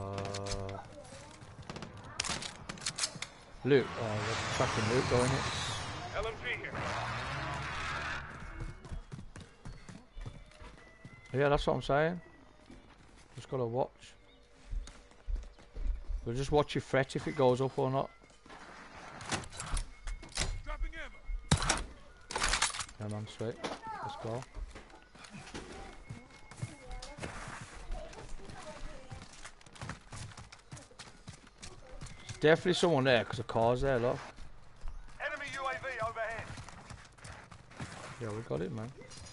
Luke, we're tracking Luke going it. LMG here. Yeah, that's what I'm saying. Just gotta watch. We'll just watch your fret if it goes up or not. Dropping ammo. Yeah, man, sweet. Let's go. There's definitely someone there because the car's there, look. Enemy UAV overhead. Yeah, we got it, man.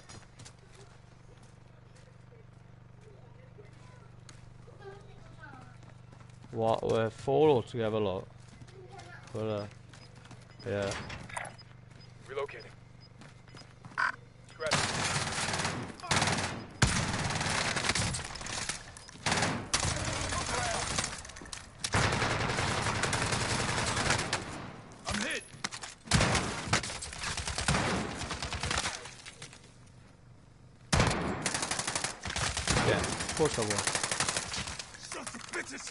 What? We're 4 altogether, look. But, yeah. Relocating. Scratch. I'm hit. Yeah, of course I will. Sons of bitches.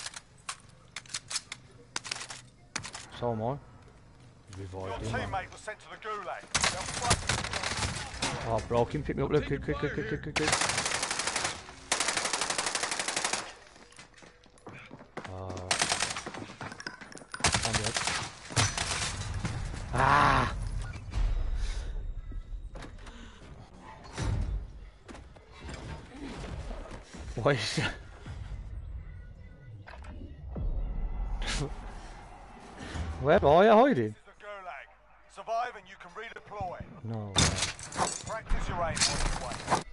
So am I. Your Revived him, man. teammate was sent to the gulag. They'll fight. Oh, bro, can you pick me up, look, quick. I'm dead. Ah! What is that? Where are you hiding? This is the Gulag. Survive and you can redeploy. No. Practice your aim on this way.